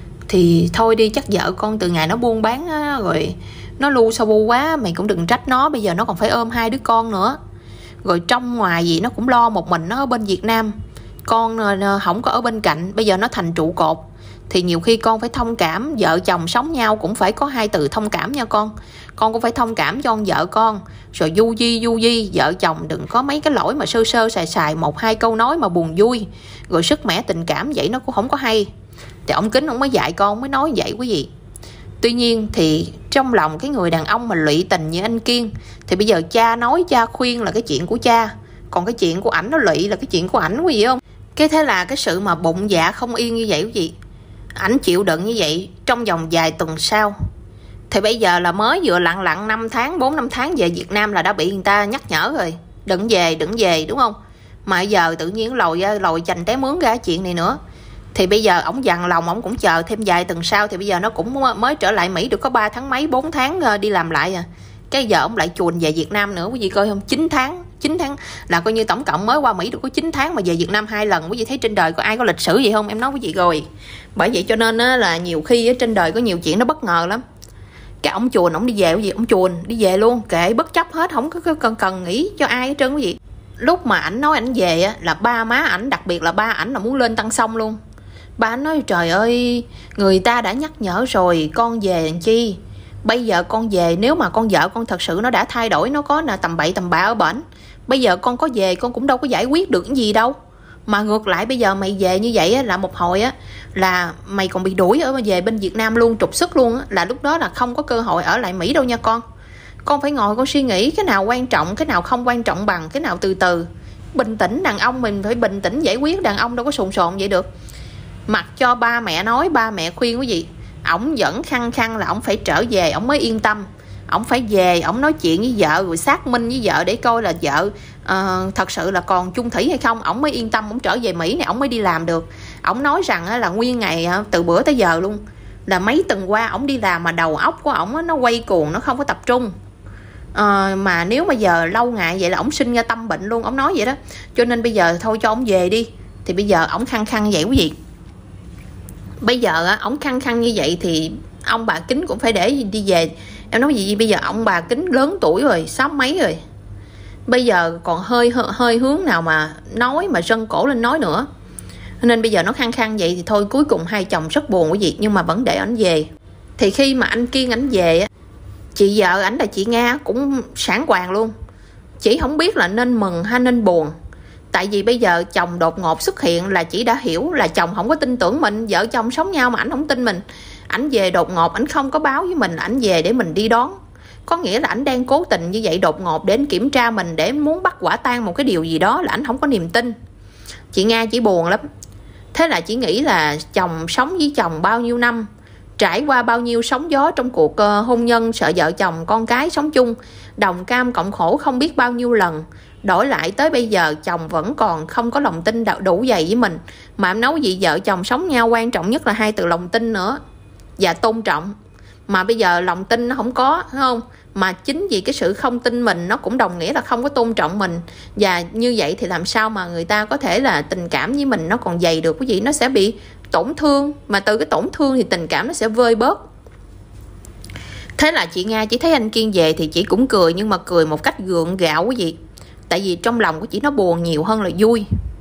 thì thôi đi, chắc vợ con từ ngày nó buôn bán rồi nó lu sa bu quá, mày cũng đừng trách nó, bây giờ nó còn phải ôm 2 đứa con nữa, rồi trong ngoài gì nó cũng lo một mình nó ở bên Việt Nam, con không có ở bên cạnh, bây giờ nó thành trụ cột, thì nhiều khi con phải thông cảm, vợ chồng sống nhau cũng phải có 2 từ thông cảm nha con cũng phải thông cảm cho con vợ con, rồi du di vợ chồng đừng có mấy cái lỗi mà sơ sơ sài sài 1-2 câu nói mà buồn vui, rồi sức mẻ tình cảm vậy nó cũng không có hay. Thì ông Kính ông mới dạy con, mới nói vậy quý vị. Tuy nhiên thì trong lòng cái người đàn ông mà lụy tình như anh Kiên thì bây giờ cha nói cha khuyên là cái chuyện của cha, còn cái chuyện của ảnh nó lụy là cái chuyện của ảnh, quý vị không? Cái thế là cái sự mà bụng dạ không yên như vậy quý vị, ảnh chịu đựng như vậy trong vòng vài tuần sau. Thì bây giờ là mới vừa lặng 4-5 tháng về Việt Nam là đã bị người ta nhắc nhở rồi, đừng về đúng không? Mà giờ tự nhiên lòi chành té mướn ra chuyện này nữa. Thì bây giờ ổng dằn lòng, ổng cũng chờ thêm vài tuần sau. Thì bây giờ nó cũng mới trở lại Mỹ được có 3 tháng mấy, 4 tháng đi làm lại à. Cái giờ ổng lại chuồn về Việt Nam nữa, quý vị coi không? 9 tháng là coi như tổng cộng mới qua Mỹ được có 9 tháng mà về Việt Nam 2 lần. Quý vị thấy trên đời có ai có lịch sử vậy không? Em nói quý vị rồi. Bởi vậy cho nên là nhiều khi trên đời có nhiều chuyện nó bất ngờ lắm. Cái ổng chuồn, ổng đi về quý vị, ổng chuồn đi về luôn, kệ bất chấp hết, không có cần nghĩ cho ai hết trơn quý vị. Lúc mà ảnh nói ảnh về á, là ba má ảnh, đặc biệt là ba ảnh là muốn lên Tăng Sông luôn. Ba ảnh nói trời ơi, người ta đã nhắc nhở rồi, con về làm chi? Bây giờ con về, nếu mà con vợ con thật sự nó đã thay đổi, nó có là tầm bậy tầm bạ ở bển, bây giờ con có về con cũng đâu có giải quyết được cái gì đâu. Mà ngược lại bây giờ mày về như vậy á, là một hồi á là mày còn bị đuổi ở về bên Việt Nam luôn, trục xuất luôn á, là lúc đó là không có cơ hội ở lại Mỹ đâu nha con. Con phải ngồi con suy nghĩ cái nào quan trọng, cái nào không quan trọng bằng, cái nào từ từ. Bình tĩnh, đàn ông mình phải bình tĩnh giải quyết, đàn ông đâu có sồn sồn vậy được. Mặc cho ba mẹ nói, ba mẹ khuyên quý vị, ổng vẫn khăng khăng là ổng phải trở về, ổng mới yên tâm. Ổng phải về, ổng nói chuyện với vợ rồi xác minh với vợ để coi là vợ thật sự là còn chung thủy hay không, ổng mới yên tâm, ổng trở về Mỹ này ổng mới đi làm được. Ổng nói rằng là nguyên ngày từ bữa tới giờ luôn, là mấy tuần qua ổng đi làm mà đầu óc của ổng nó quay cuồng, nó không có tập trung. Mà nếu mà giờ lâu ngày vậy là ổng sinh ra tâm bệnh luôn, ổng nói vậy đó. Cho nên bây giờ thôi cho ổng về đi. Thì bây giờ ổng khăng khăng vậy quý vị. Bây giờ ổng khăng khăng như vậy thì ông bà Kính cũng phải để đi về. Em nói gì bây giờ ông bà Kính lớn tuổi rồi, 60 mấy rồi, bây giờ còn hơi hướng nào mà nói mà rân cổ lên nói nữa. Nên bây giờ nó khăng khăng vậy thì thôi, cuối cùng hai chồng rất buồn quý vị, nhưng mà vẫn để ảnh về. Thì khi mà anh Kiên ảnh về, chị vợ ảnh là chị Nga cũng sảng hoàng luôn. Chị không biết là nên mừng hay nên buồn. Tại vì bây giờ chồng đột ngột xuất hiện là chị đã hiểu là chồng không có tin tưởng mình. Vợ chồng sống nhau mà ảnh không tin mình. Ảnh về đột ngột, ảnh không có báo với mình là ảnh về để mình đi đón. Có nghĩa là ảnh đang cố tình như vậy đột ngột đến kiểm tra mình, để muốn bắt quả tang một cái điều gì đó, là ảnh không có niềm tin. Chị Nga chỉ buồn lắm. Thế là chị nghĩ là chồng sống với chồng bao nhiêu năm, trải qua bao nhiêu sóng gió trong cuộc hôn nhân, sợ vợ chồng con cái sống chung, đồng cam cộng khổ không biết bao nhiêu lần, đổi lại tới bây giờ chồng vẫn còn không có lòng tin đủ dày với mình. Mà em nói gì, vợ chồng sống nhau quan trọng nhất là 2 từ lòng tin nữa và tôn trọng. Mà bây giờ lòng tin nó không có, phải không? Mà chính vì cái sự không tin mình, nó cũng đồng nghĩa là không có tôn trọng mình. Và như vậy thì làm sao mà người ta có thể là tình cảm với mình nó còn dày được, quý vị? Nó sẽ bị tổn thương, mà từ cái tổn thương thì tình cảm nó sẽ vơi bớt. Thế là chị Nga chỉ thấy anh Kiên về thì chị cũng cười, nhưng mà cười một cách gượng gạo quý vị. Tại vì trong lòng của chị nó buồn nhiều hơn là vui.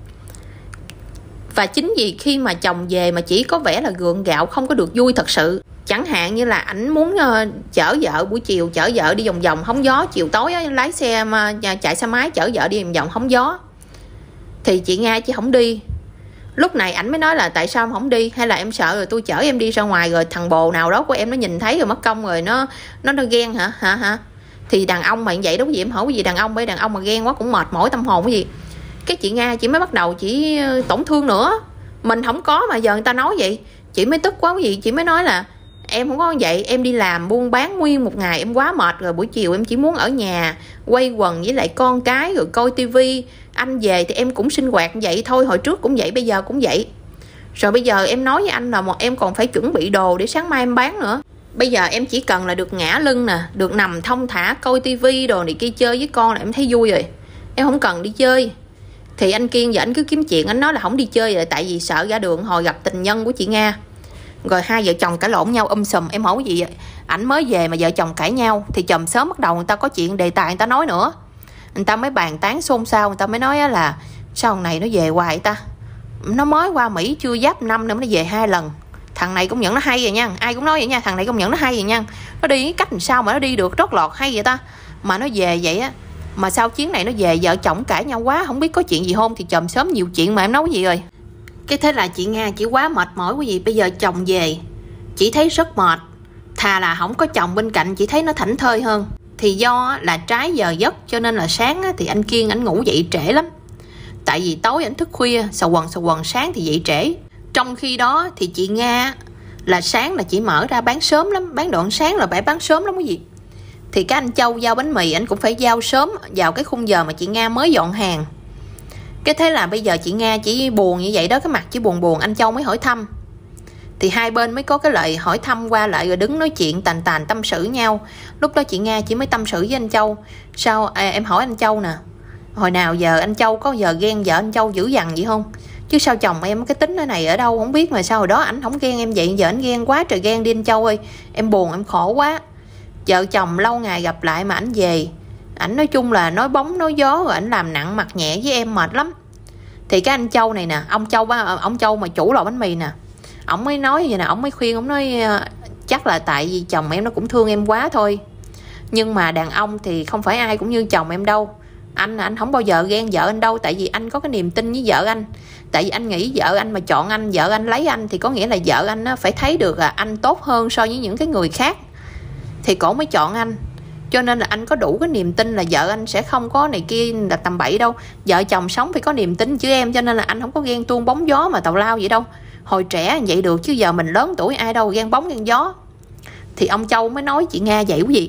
Và chính vì khi mà chồng về mà chỉ có vẻ là gượng gạo, không có được vui thật sự. Chẳng hạn như là ảnh muốn chở vợ buổi chiều, chở vợ đi vòng vòng hóng gió, chiều tối lái xe mà chạy xe máy chở vợ đi vòng vòng hóng gió, thì chị Nga chỉ không đi. Lúc này ảnh mới nói là tại sao không đi, hay là em sợ rồi tôi chở em đi ra ngoài rồi thằng bồ nào đó của em nó nhìn thấy rồi mất công rồi nó ghen hả? Thì đàn ông mà vậy đó quý vị, em hỏi quý vị, đàn ông bởi đàn ông mà ghen quá cũng mệt mỏi tâm hồn quý vị. Cái chị Nga chị mới bắt đầu chỉ tổn thương nữa. Mình không có mà giờ người ta nói vậy, chị mới tức quá quý vị. Chị mới nói là em không có vậy, em đi làm buôn bán nguyên một ngày em quá mệt rồi, buổi chiều em chỉ muốn ở nhà quây quần với lại con cái rồi coi tivi. Anh về thì em cũng sinh hoạt vậy thôi, hồi trước cũng vậy, bây giờ cũng vậy. Rồi bây giờ em nói với anh là em còn phải chuẩn bị đồ để sáng mai em bán nữa. Bây giờ em chỉ cần là được ngã lưng nè, được nằm thong thả coi tivi đồ này kia, chơi với con là em thấy vui rồi, em không cần đi chơi. Thì anh Kiên giờ anh cứ kiếm chuyện, anh nói là không đi chơi rồi tại vì sợ ra đường hồi gặp tình nhân của chị Nga, rồi hai vợ chồng cãi lộn nhau sùm. Em hỏi cái gì vậy? Ảnh mới về mà vợ chồng cãi nhau thì chòm sớm bắt đầu người ta có chuyện đề tài người ta nói nữa, người ta mới bàn tán xôn xao, người ta mới nói là sao thằng này nó về hoài ta, nó mới qua Mỹ chưa giáp năm nữa nó về 2 lần. Thằng này công nhận nó hay rồi nha, ai cũng nói vậy nha, thằng này công nhận nó hay rồi nha, nó đi cái cách làm sao mà nó đi được trót lọt hay vậy ta, mà nó về vậy á. Mà sau chuyến này nó về vợ chồng cãi nhau quá, không biết có chuyện gì không, thì chòm sớm nhiều chuyện mà em nói cái gì rồi. Cái thế là chị Nga chỉ quá mệt mỏi quý vị. Bây giờ chồng về chỉ thấy rất mệt, thà là không có chồng bên cạnh chỉ thấy nó thảnh thơi hơn. Thì do là trái giờ giấc cho nên là sáng thì anh Kiên ảnh ngủ dậy trễ lắm, tại vì tối ảnh thức khuya sầu quần, sáng thì dậy trễ. Trong khi đó thì chị Nga là sáng là chỉ mở ra bán sớm lắm, bán đoạn sáng là phải bán sớm lắm quý vị. Thì cái anh Châu giao bánh mì anh cũng phải giao sớm vào cái khung giờ mà chị Nga mới dọn hàng. Cái thế là bây giờ chị Nga chỉ buồn như vậy đó, cái mặt chỉ buồn. Anh Châu mới hỏi thăm, thì hai bên mới có cái lời hỏi thăm qua lại rồi đứng nói chuyện tàn tâm sự nhau. Lúc đó chị Nga chỉ mới tâm sự với anh Châu. Sao em hỏi anh Châu nè, hồi nào giờ anh Châu có giờ ghen vợ anh Châu dữ dằn vậy không? Chứ sao chồng em cái tính thế này ở đâu không biết, mà sao hồi đó ảnh không ghen em vậy, giờ ảnh ghen quá trời ghen đi anh Châu ơi. Em buồn em khổ quá. Vợ chồng lâu ngày gặp lại mà ảnh về, ảnh nói chung là nói bóng nói gió, rồi ảnh làm nặng mặt nhẹ với em mệt lắm. Thì cái anh Châu này nè, ông Châu mà chủ lò bánh mì nè, ổng mới nói vậy nè, ổng mới khuyên, ổng nói chắc là tại vì chồng em nó cũng thương em quá thôi. Nhưng mà đàn ông thì không phải ai cũng như chồng em đâu. Anh không bao giờ ghen vợ anh đâu, tại vì anh có cái niềm tin với vợ anh. Tại vì anh nghĩ vợ anh mà chọn anh, vợ anh lấy anh thì có nghĩa là vợ anh phải thấy được là anh tốt hơn so với những cái người khác thì cổ mới chọn anh. Cho nên là anh có đủ cái niềm tin là vợ anh sẽ không có này kia là tầm bậy đâu. Vợ chồng sống phải có niềm tin chứ em, cho nên là anh không có ghen tuông bóng gió mà tào lao vậy đâu. Hồi trẻ vậy được chứ giờ mình lớn tuổi ai đâu ghen bóng ghen gió. Thì ông Châu mới nói chị Nga vậy quý vị.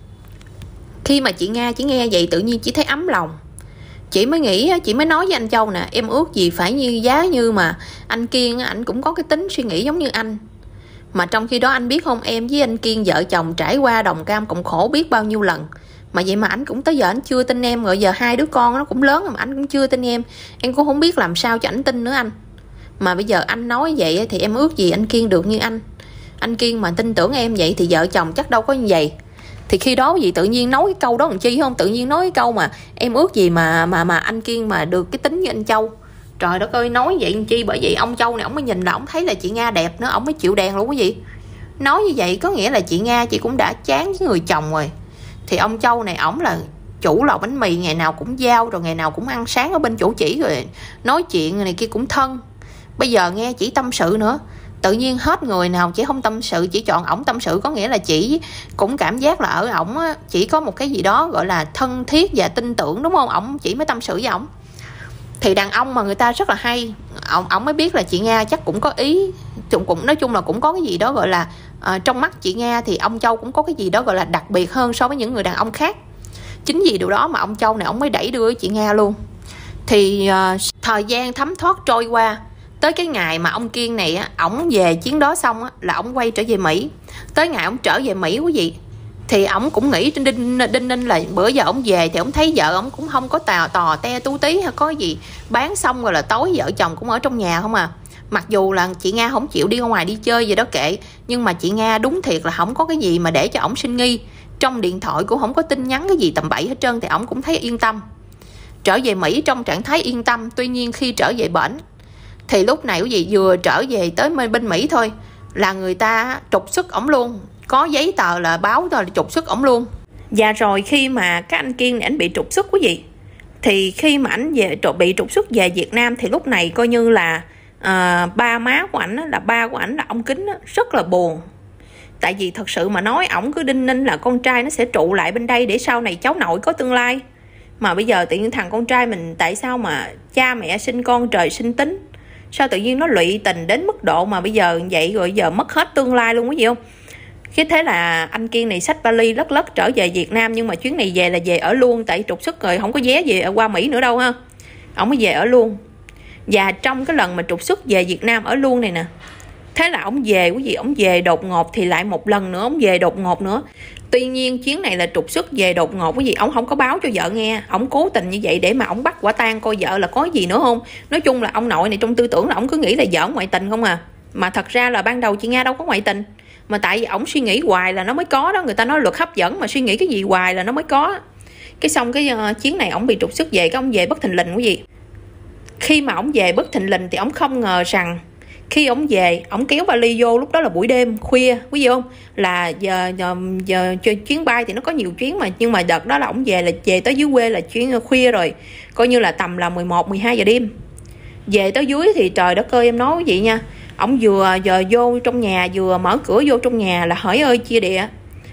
Khi mà chị Nga chỉ nghe vậy tự nhiên chỉ thấy ấm lòng. Chị mới nghĩ, chị mới nói với anh Châu nè, em ước gì phải như giá như mà anh Kiên anh cũng có cái tính suy nghĩ giống như anh. Mà trong khi đó anh biết không, em với anh Kiên vợ chồng trải qua đồng cam cộng khổ biết bao nhiêu lần. Mà vậy mà anh cũng tới giờ anh chưa tin em, rồi giờ hai đứa con nó cũng lớn mà anh cũng chưa tin em. Em cũng không biết làm sao cho anh tin nữa anh. Mà bây giờ anh nói vậy thì em ước gì anh Kiên được như anh. Anh Kiên mà tin tưởng em vậy thì vợ chồng chắc đâu có như vậy. Thì khi đó gì tự nhiên nói cái câu đó làm chi không? Tự nhiên nói cái câu mà em ước gì mà anh Kiên mà được cái tính như anh Châu. Trời đất ơi, nói vậy làm chi? Bởi vậy ông Châu này ông mới nhìn là ông thấy là chị Nga đẹp nữa, ông mới chịu đèn luôn quý vị. Nói như vậy có nghĩa là chị Nga chị cũng đã chán với người chồng rồi. Thì ông Châu này ổng là chủ lò bánh mì, ngày nào cũng giao, rồi ngày nào cũng ăn sáng ở bên chỗ chỉ, rồi nói chuyện này kia cũng thân. Bây giờ nghe chỉ tâm sự nữa, tự nhiên hết người nào chỉ không tâm sự, chỉ chọn ổng tâm sự, có nghĩa là chị cũng cảm giác là ở ổng chỉ có một cái gì đó gọi là thân thiết và tin tưởng, đúng không? Ổng chỉ mới tâm sự với ổng. Thì đàn ông mà người ta rất là hay, ổng mới biết là chị Nga chắc cũng có ý, cũng nói chung là cũng có cái gì đó gọi là trong mắt chị Nga thì ông Châu cũng có cái gì đó gọi là đặc biệt hơn so với những người đàn ông khác. Chính vì điều đó mà ông Châu này ổng mới đẩy đưa chị Nga luôn. Thì thời gian thấm thoát trôi qua, tới cái ngày mà ông Kiên này ổng về chuyến đó xong là ổng quay trở về Mỹ. Tới ngày ổng trở về Mỹ quý vị, thì ổng cũng nghĩ đinh ninh là bữa giờ ổng về thì ổng thấy vợ ổng cũng không có tò te tú tí hay có gì, bán xong rồi là tối vợ chồng cũng ở trong nhà không à. Mặc dù là chị Nga không chịu đi ra ngoài đi chơi gì đó kệ, nhưng mà chị Nga đúng thiệt là không có cái gì mà để cho ổng sinh nghi. Trong điện thoại cũng không có tin nhắn cái gì tầm bậy hết trơn, thì ổng cũng thấy yên tâm. Trở về Mỹ trong trạng thái yên tâm. Tuy nhiên khi trở về bển thì lúc này quý vị vừa trở về tới bên Mỹ thôi là người ta trục xuất ổng luôn, có giấy tờ là báo thôi là trục xuất ổng luôn. Và rồi khi mà các anh Kiên này anh bị trục xuất quý vị, thì khi mà ảnh bị trục xuất về Việt Nam thì lúc này coi như là ba má của ảnh là ba của ảnh là ông Kính rất là buồn. Tại vì thật sự mà nói ổng cứ đinh ninh là con trai nó sẽ trụ lại bên đây để sau này cháu nội có tương lai. Mà bây giờ tự nhiên thằng con trai mình tại sao mà cha mẹ sinh con trời sinh tính, sao tự nhiên nó lụy tình đến mức độ mà bây giờ vậy, rồi giờ mất hết tương lai luôn quý vị không? Cái thế là anh Kiên này xách vali lất lất trở về Việt Nam, nhưng mà chuyến này về là về ở luôn, tại trục xuất rồi không có vé về qua Mỹ nữa đâu ha. Ổng mới về ở luôn. Và trong cái lần mà trục xuất về Việt Nam ở luôn này nè, Thế là ổng về quý vị, ổng về đột ngột thì lại một lần nữa ổng về đột ngột nữa. Tuy nhiên chuyến này là trục xuất về đột ngột quý vị, ổng không có báo cho vợ nghe, ổng cố tình như vậy để mà ổng bắt quả tang coi vợ là có gì nữa không. Nói chung là ông nội này trong tư tưởng là ổng cứ nghĩ là vợ ngoại tình không à, mà thật ra là ban đầu chị Nga đâu có ngoại tình, mà tại vì ổng suy nghĩ hoài là nó mới có đó. Người ta nói luật hấp dẫn mà, suy nghĩ cái gì hoài là nó mới có. Cái xong cái chuyến này ổng bị trục xuất về, cái ổng về bất thình lình quý vị. Khi mà ổng về bất thình lình thì ổng không ngờ rằng khi ổng về, ổng kéo vali vô, lúc đó là buổi đêm khuya quý vị không, là giờ chuyến bay thì nó có nhiều chuyến mà, nhưng mà đợt đó là ổng về là về tới dưới quê là chuyến khuya rồi, coi như là tầm là 11-12 giờ đêm. Về tới dưới thì trời đất ơi, em nói quý vị nha, ổng vừa vô trong nhà, vừa mở cửa vô trong nhà là hỡi ơi chia địa.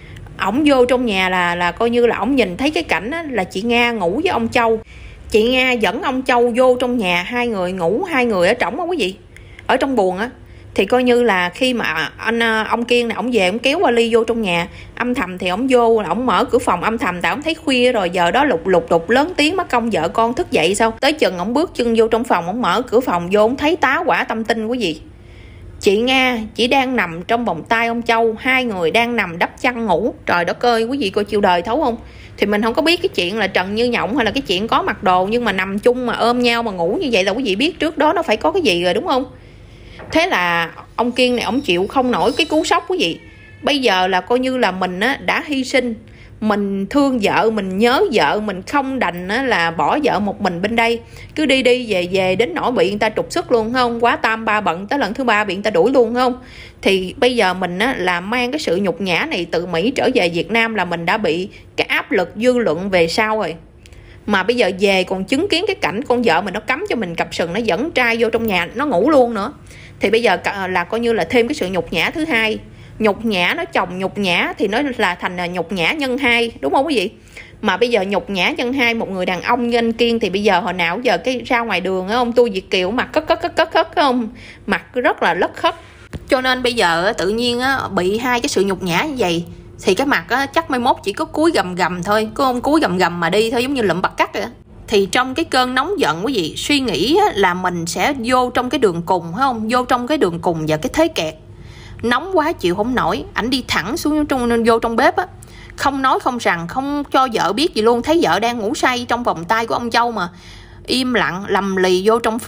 Ổng vô trong nhà là coi như là ổng nhìn thấy cái cảnh á, là chị Nga ngủ với ông Châu. Chị Nga dẫn ông Châu vô trong nhà, hai người ngủ, hai người ở trỏng á quý vị, ở trong buồng á. Thì coi như là khi mà ông Kiên này ổng về, ổng kéo vali vô trong nhà âm thầm, thì ổng vô là ổng mở cửa phòng âm thầm, tại ổng thấy khuya rồi, giờ đó lục lớn tiếng mất công vợ con thức dậy sao. Tới chừng ổng bước chân vô trong phòng, ổng mở cửa phòng vô, ổng thấy tá hỏa tâm tinh quý vị. Chị Nga chỉ đang nằm trong vòng tay ông Châu, hai người đang nằm đắp chăn ngủ. Trời đất ơi quý vị, coi chịu đời thấu không. Thì mình không có biết cái chuyện là trần như nhộng hay là cái chuyện có mặc đồ, nhưng mà nằm chung mà ôm nhau mà ngủ như vậy là quý vị biết trước đó nó phải có cái gì rồi đúng không. Thế là ông Kiên này ổng chịu không nổi cái cú sốc quý vị. Bây giờ là coi như là mình á, đã hy sinh, mình thương vợ, mình nhớ vợ, mình không đành á, là bỏ vợ một mình bên đây, cứ đi về đến nỗi bị người ta trục xuất luôn không, quá tam ba bận, tới lần thứ ba bị người ta đuổi luôn không. Thì bây giờ mình á, là mang cái sự nhục nhã này từ Mỹ trở về Việt Nam là mình đã bị cái áp lực dư luận về sau rồi. Mà bây giờ về còn chứng kiến cái cảnh con vợ mình nó cắm cho mình cặp sừng, nó dẫn trai vô trong nhà nó ngủ luôn nữa. Thì bây giờ là coi như là thêm cái sự nhục nhã thứ hai. Nhục nhã nó chồng nhục nhã thì nó là thành là nhục nhã nhân hai, đúng không quý vị. Mà bây giờ nhục nhã nhân hai, một người đàn ông như anh Kiên thì bây giờ hồi nào giờ cái ra ngoài đường á, ông tôi Việt kiều mặt cất không, mặt rất là lất khất. Cho nên bây giờ tự nhiên á, bị hai cái sự nhục nhã như vậy thì cái mặt á, chắc mai mốt chỉ có cúi gầm thôi, có không cúi gầm mà đi thôi, giống như lụm bạc cắt vậy. Thì trong cái cơn nóng giận quý vị, suy nghĩ là mình sẽ vô trong cái đường cùng, phải không, vô trong cái đường cùng và cái thế kẹt. Nóng quá chịu không nổi, ảnh đi thẳng xuống vô trong bếp á, không nói không rằng, không cho vợ biết gì luôn. Thấy vợ đang ngủ say trong vòng tay của ông Châu mà im lặng lầm lì vô trong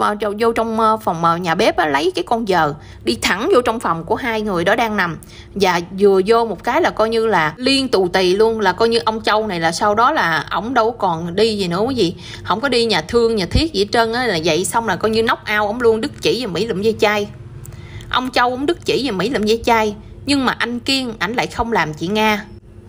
phòng nhà bếp á, lấy cái con dờ đi thẳng vô trong phòng của hai người đó đang nằm. Và vừa vô một cái là coi như là liên tù tì luôn, là coi như ông Châu này là sau đó là ổng đâu còn đi gì nữa quý vị, không có đi nhà thương nhà thiết gì hết trơn á. Là vậy xong là coi như knock out ổng luôn, đứt chỉ và Mỹ lụm dây chai. Ông Châu ổng đứt chỉ và Mỹ lụm dây chai, nhưng mà anh Kiên ảnh lại không làm chị Nga,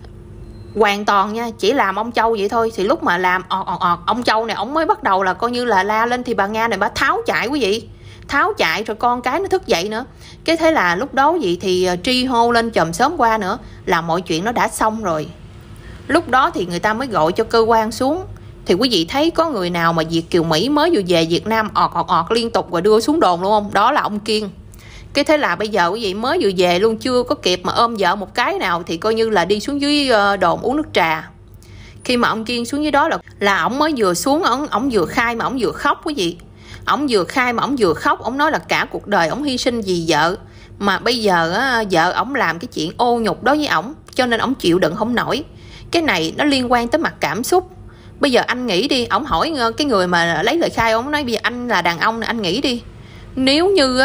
hoàn toàn nha, chỉ làm ông Châu vậy thôi. Thì lúc mà làm ông Châu này ổng mới bắt đầu là coi như là la lên, thì bà Nga này bà tháo chạy quý vị, tháo chạy rồi con cái nó thức dậy nữa. Cái thế là lúc đó vậy thì tri hô lên chòm sớm qua nữa là mọi chuyện nó đã xong rồi. Lúc đó thì người ta mới gọi cho cơ quan xuống. Thì quý vị thấy có người nào mà Việt kiều Mỹ mới vừa về Việt Nam ọt liên tục rồi đưa xuống đồn luôn không? Đó là ông Kiên. Cái thế là bây giờ quý vị mới vừa về luôn, chưa có kịp mà ôm vợ một cái nào thì coi như là đi xuống dưới đồn uống nước trà. Khi mà ông Kiên xuống dưới đó là ổng mới vừa xuống, ổng vừa khai mà ổng vừa khóc quý vị. Ổng vừa khai mà ổng vừa khóc, ổng nói là cả cuộc đời ổng hy sinh vì vợ, mà bây giờ vợ ổng làm cái chuyện ô nhục đó với ổng, cho nên ổng chịu đựng không nổi. Cái này nó liên quan tới mặt cảm xúc. Bây giờ anh nghĩ đi, ổng hỏi cái người mà lấy lời khai, ổng nói bây giờ anh là đàn ông, anh nghĩ đi, nếu như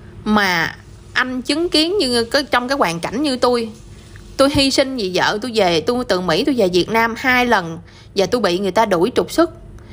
mà anh chứng kiến như trong cái hoàn cảnh như tôi hy sinh vì vợ, tôi về, tôi từ Mỹ tôi về Việt Nam 2 lần và tôi bị người ta đuổi trục xuất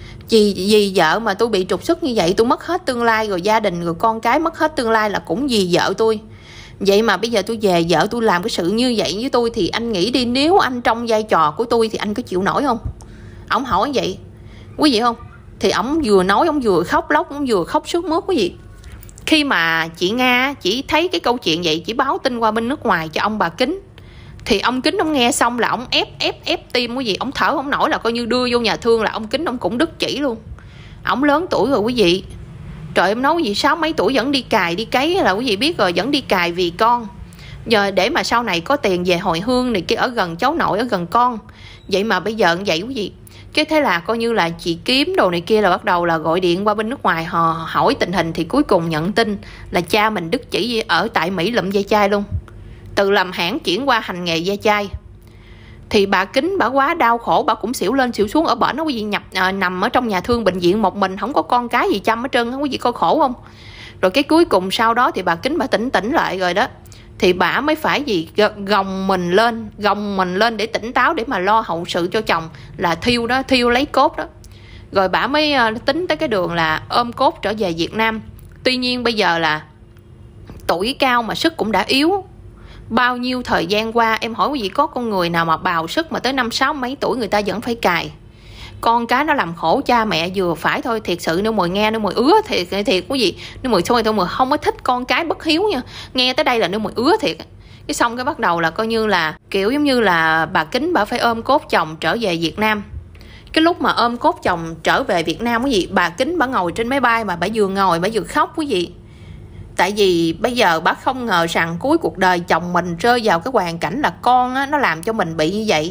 vì vợ mà tôi bị trục xuất như vậy, tôi mất hết tương lai, rồi gia đình rồi con cái mất hết tương lai là cũng vì vợ tôi. Vậy mà bây giờ tôi về, vợ tôi làm cái sự như vậy với tôi, thì anh nghĩ đi, nếu anh trong vai trò của tôi thì anh có chịu nổi không? Ổng hỏi vậy quý vị không? Thì ổng vừa nói ổng vừa khóc lóc, ổng vừa khóc sướt mướt quý vị. Khi mà chị Nga chỉ thấy cái câu chuyện vậy, chỉ báo tin qua bên nước ngoài cho ông bà Kính, thì ông Kính ông nghe xong là ông ép tim quý vị, ông thở không nổi, là coi như đưa vô nhà thương là ông Kính ông cũng đứt chỉ luôn. Ông lớn tuổi rồi quý vị, trời em nói gì 60 mấy tuổi vẫn đi cài đi cấy là quý vị biết rồi, vẫn đi cài vì con, giờ để mà sau này có tiền về hồi hương này kia, ở gần cháu nội, ở gần con. Vậy mà bây giờ vậy quý vị, Cái thế là coi như là chị Kiếm đồ này kia là bắt đầu là gọi điện qua bên nước ngoài họ hỏi tình hình, thì cuối cùng nhận tin là cha mình đứt chỉ ở tại Mỹ lụm ve chai luôn, từ làm hãng chuyển qua hành nghề ve chai. Thì bà Kính bà quá đau khổ, bà cũng xỉu lên xỉu xuống ở bển, nó quý vị nằm ở trong nhà thương bệnh viện một mình, không có con cái gì chăm hết trơn, không quý vị coi khổ không. Rồi cái cuối cùng sau đó thì bà Kính bà tỉnh lại rồi đó, thì bà mới phải gồng mình lên để tỉnh táo, để mà lo hậu sự cho chồng là thiêu lấy cốt đó. Rồi bà mới tính tới cái đường là ôm cốt trở về Việt Nam. Tuy nhiên bây giờ là tuổi cao mà sức cũng đã yếu. Bao nhiêu thời gian qua em hỏi quý vị có con người nào mà bào sức mà tới 50-60 mấy tuổi người ta vẫn phải cài. Con cái nó làm khổ cha mẹ vừa phải thôi. Thiệt sự nếu mùi nghe nếu mùi ứa thiệt quý vị, nếu mùi thôi mùi không có thích con cái bất hiếu nha. Nghe tới đây là nếu mùi ứa thiệt. Cái xong cái bắt đầu là coi như là kiểu giống như là bà Kính bà phải ôm cốt chồng trở về Việt Nam. Cái lúc mà ôm cốt chồng trở về Việt Nam quý vị, bà Kính bà ngồi trên máy bay mà bà vừa ngồi bà vừa khóc quý vị. Tại vì bây giờ bà không ngờ rằng cuối cuộc đời chồng mình rơi vào cái hoàn cảnh là con á, nó làm cho mình bị như vậy.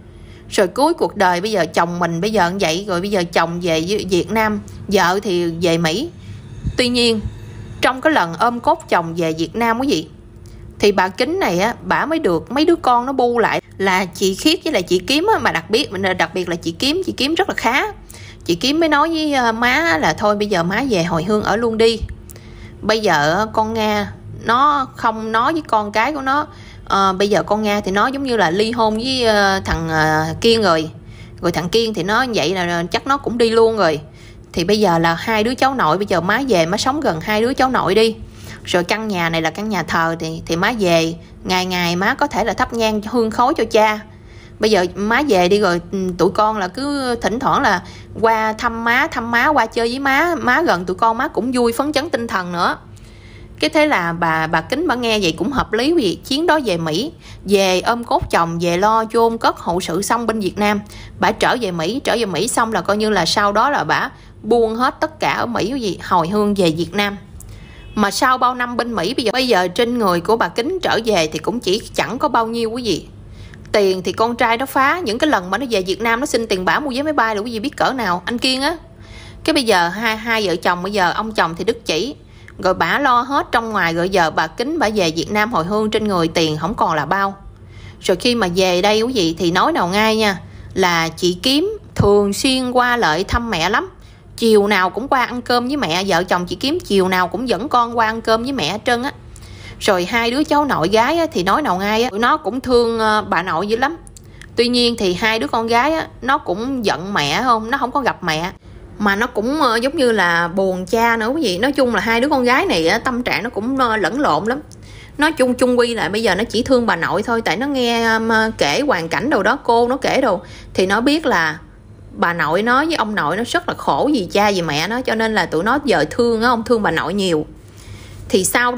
Rồi cuối cuộc đời bây giờ chồng mình bây giờ như vậy, rồi bây giờ chồng về Việt Nam, vợ thì về Mỹ. Tuy nhiên trong cái lần ôm cốt chồng về Việt Nam quý vị, thì bà Kính này á, bà mới được mấy đứa con nó bu lại là chị Khiết với lại chị Kiếm á, mà đặc biệt là chị Kiếm rất là khá. Chị Kiếm mới nói với má là thôi bây giờ má về hồi hương ở luôn đi. Bây giờ con Nga nó không nói với con cái của nó, bây giờ con Nga thì nó giống như là ly hôn với thằng Kiên rồi thằng Kiên thì nó vậy là chắc nó cũng đi luôn rồi. Thì bây giờ là hai đứa cháu nội, bây giờ má về má sống gần hai đứa cháu nội đi. Rồi căn nhà này là căn nhà thờ, thì má về ngày má có thể là thắp nhang hương khói cho cha. Bây giờ má về đi, rồi tụi con là cứ thỉnh thoảng là qua thăm má qua chơi với má gần tụi con má cũng vui phấn chấn tinh thần nữa. Cái thế là bà Kính bà nghe vậy cũng hợp lý vì chuyến đó về Mỹ, về ôm cốt chồng, về lo chôn cất hậu sự xong bên Việt Nam. Bà trở về Mỹ xong là coi như là sau đó là bà buông hết tất cả ở Mỹ gì hồi hương về Việt Nam. Mà sau bao năm bên Mỹ bây giờ trên người của bà Kính trở về thì cũng chỉ chẳng có bao nhiêu quý vị. Tiền thì con trai nó phá, những cái lần mà nó về Việt Nam nó xin tiền bả mua vé máy bay là quý vị biết cỡ nào. Anh Kiên á, cái bây giờ hai vợ chồng, bây giờ ông chồng thì đứt chỉ, rồi bả lo hết trong ngoài, rồi giờ bà Kính bả về Việt Nam hồi hương trên người tiền không còn là bao. Rồi khi mà về đây quý vị thì nói nào ngay nha, là chị Kiếm thường xuyên qua lại thăm mẹ lắm. Chiều nào cũng qua ăn cơm với mẹ, vợ chồng chị Kiếm chiều nào cũng dẫn con qua ăn cơm với mẹ hết trơn á. Rồi hai đứa cháu nội gái á, thì nói nào ngay á, tụi nó cũng thương bà nội dữ lắm. Tuy nhiên thì hai đứa con gái á, nó cũng giận mẹ không, nó không có gặp mẹ, mà nó cũng giống như là buồn cha nữa quý vị. Nói chung là hai đứa con gái này á, tâm trạng nó cũng lẫn lộn lắm. Nói chung quy lại bây giờ nó chỉ thương bà nội thôi. Tại nó nghe kể hoàn cảnh đồ đó, cô nó kể đồ, thì nó biết là bà nội nó với ông nội nó rất là khổ vì cha vì mẹ nó, cho nên là tụi nó giờ thương bà nội nhiều. Thì sau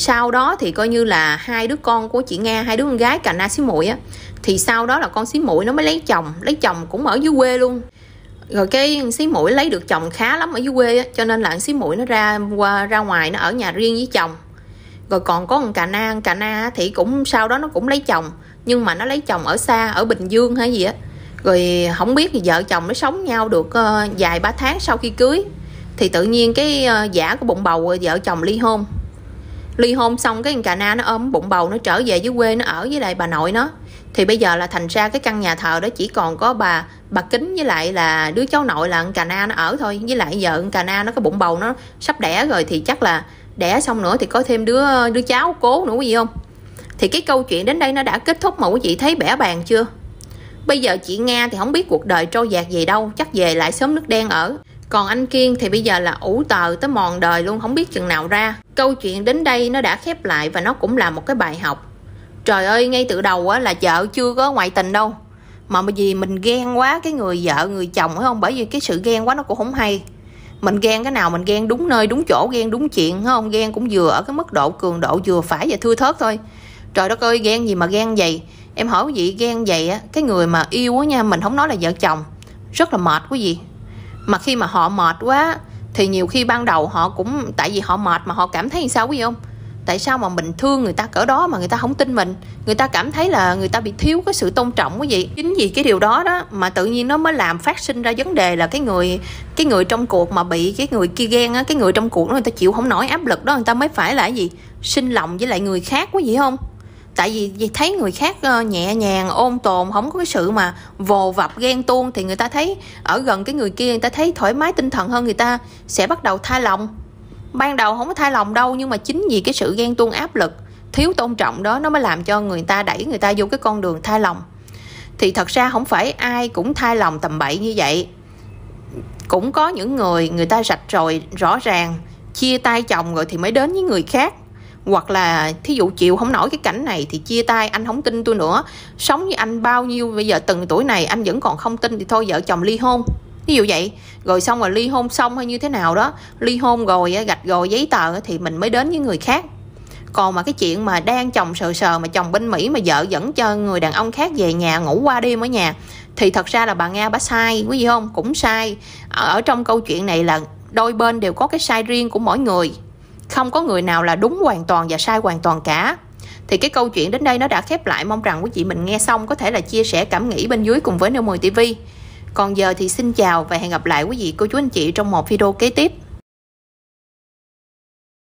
đó thì coi như là hai đứa con của chị Nga, hai đứa con gái Cà Na xí muội á, thì sau đó là con xí muội nó mới lấy chồng cũng ở dưới quê luôn. Rồi cái xí muội lấy được chồng khá lắm ở dưới quê á, cho nên là xí muội nó ra ngoài nó ở nhà riêng với chồng. Rồi còn có con Cà Na thì cũng sau đó nó cũng lấy chồng, nhưng mà nó lấy chồng ở xa, ở Bình Dương hay gì á. Rồi không biết thì vợ chồng nó sống nhau được vài ba tháng sau khi cưới, thì tự nhiên cái giả của bụng bầu, vợ chồng ly hôn xong cái Cà Na nó ôm bụng bầu nó trở về dưới quê nó ở với lại bà nội nó. Thì bây giờ là thành ra cái căn nhà thờ đó chỉ còn có bà Kính với lại là đứa cháu nội là Cà Na nó ở thôi, với lại vợ Cà Na nó cái bụng bầu nó sắp đẻ rồi, thì chắc là đẻ xong nữa thì có thêm đứa cháu cố nữa quý vị không. Thì cái câu chuyện đến đây nó đã kết thúc mà quý vị thấy bẻ bàng chưa. Bây giờ chị Nga thì không biết cuộc đời trôi dạt về đâu, chắc về lại xóm nước đen ở. Còn anh Kiên thì bây giờ là ủ tờ tới mòn đời luôn, không biết chừng nào ra. Câu chuyện đến đây nó đã khép lại và nó cũng là một cái bài học. Trời ơi, ngay từ đầu á là vợ chưa có ngoại tình đâu, mà bởi vì mình ghen quá cái người vợ người chồng phải không, bởi vì cái sự ghen quá nó cũng không hay. Mình ghen cái nào mình ghen đúng nơi đúng chỗ, ghen đúng chuyện phải không, ghen cũng vừa ở cái mức độ cường độ vừa phải và thưa thớt thôi. Trời đất ơi, ghen gì mà ghen vậy. Em hỏi quý vị, ghen vậy á, cái người mà yêu á nha, mình không nói là vợ chồng, rất là mệt quý vị. Mà khi mà họ mệt quá thì nhiều khi ban đầu họ cũng, tại vì họ mệt mà họ cảm thấy sao quý vị không, Tại sao mà mình thương người ta cỡ đó mà người ta không tin mình, người ta cảm thấy là người ta bị thiếu cái sự tôn trọng quý vị. Chính vì cái điều đó đó mà tự nhiên nó mới làm phát sinh ra vấn đề là cái người trong cuộc mà bị cái người kia ghen á, cái người trong cuộc đó người ta chịu không nổi áp lực đó, người ta mới phải là cái gì, sinh lòng với lại người khác, quý vị không? Tại vì thấy người khác nhẹ nhàng ôn tồn, không có cái sự mà vồ vập ghen tuông, thì người ta thấy ở gần cái người kia, người ta thấy thoải mái tinh thần hơn, người ta sẽ bắt đầu tha lòng. Ban đầu không có tha lòng đâu, nhưng mà chính vì cái sự ghen tuông, áp lực, thiếu tôn trọng đó, nó mới làm cho người ta đẩy người ta vô cái con đường tha lòng. Thì thật ra không phải ai cũng tha lòng tầm bậy như vậy. Cũng có những người ta rạch rồi, rõ ràng chia tay chồng rồi thì mới đến với người khác. Hoặc là thí dụ chịu không nổi cái cảnh này thì chia tay, anh không tin tôi nữa, sống với anh bao nhiêu, bây giờ từng tuổi này anh vẫn còn không tin thì thôi vợ chồng ly hôn, ví dụ vậy. Rồi xong rồi ly hôn xong hay như thế nào đó, ly hôn rồi gạch gồi giấy tờ thì mình mới đến với người khác. Còn mà cái chuyện mà đang chồng sờ mà chồng bên Mỹ mà vợ dẫn cho người đàn ông khác về nhà ngủ qua đêm ở nhà, thì thật ra là bà Nga bà sai, quý vị không? Cũng sai. Ở trong câu chuyện này là đôi bên đều có cái sai riêng của mỗi người, không có người nào là đúng hoàn toàn và sai hoàn toàn cả. Thì cái câu chuyện đến đây nó đã khép lại. Mong rằng quý chị mình nghe xong có thể là chia sẻ cảm nghĩ bên dưới cùng với Nêu 10 TV. Còn giờ thì xin chào và hẹn gặp lại quý vị cô chú anh chị trong một video kế tiếp.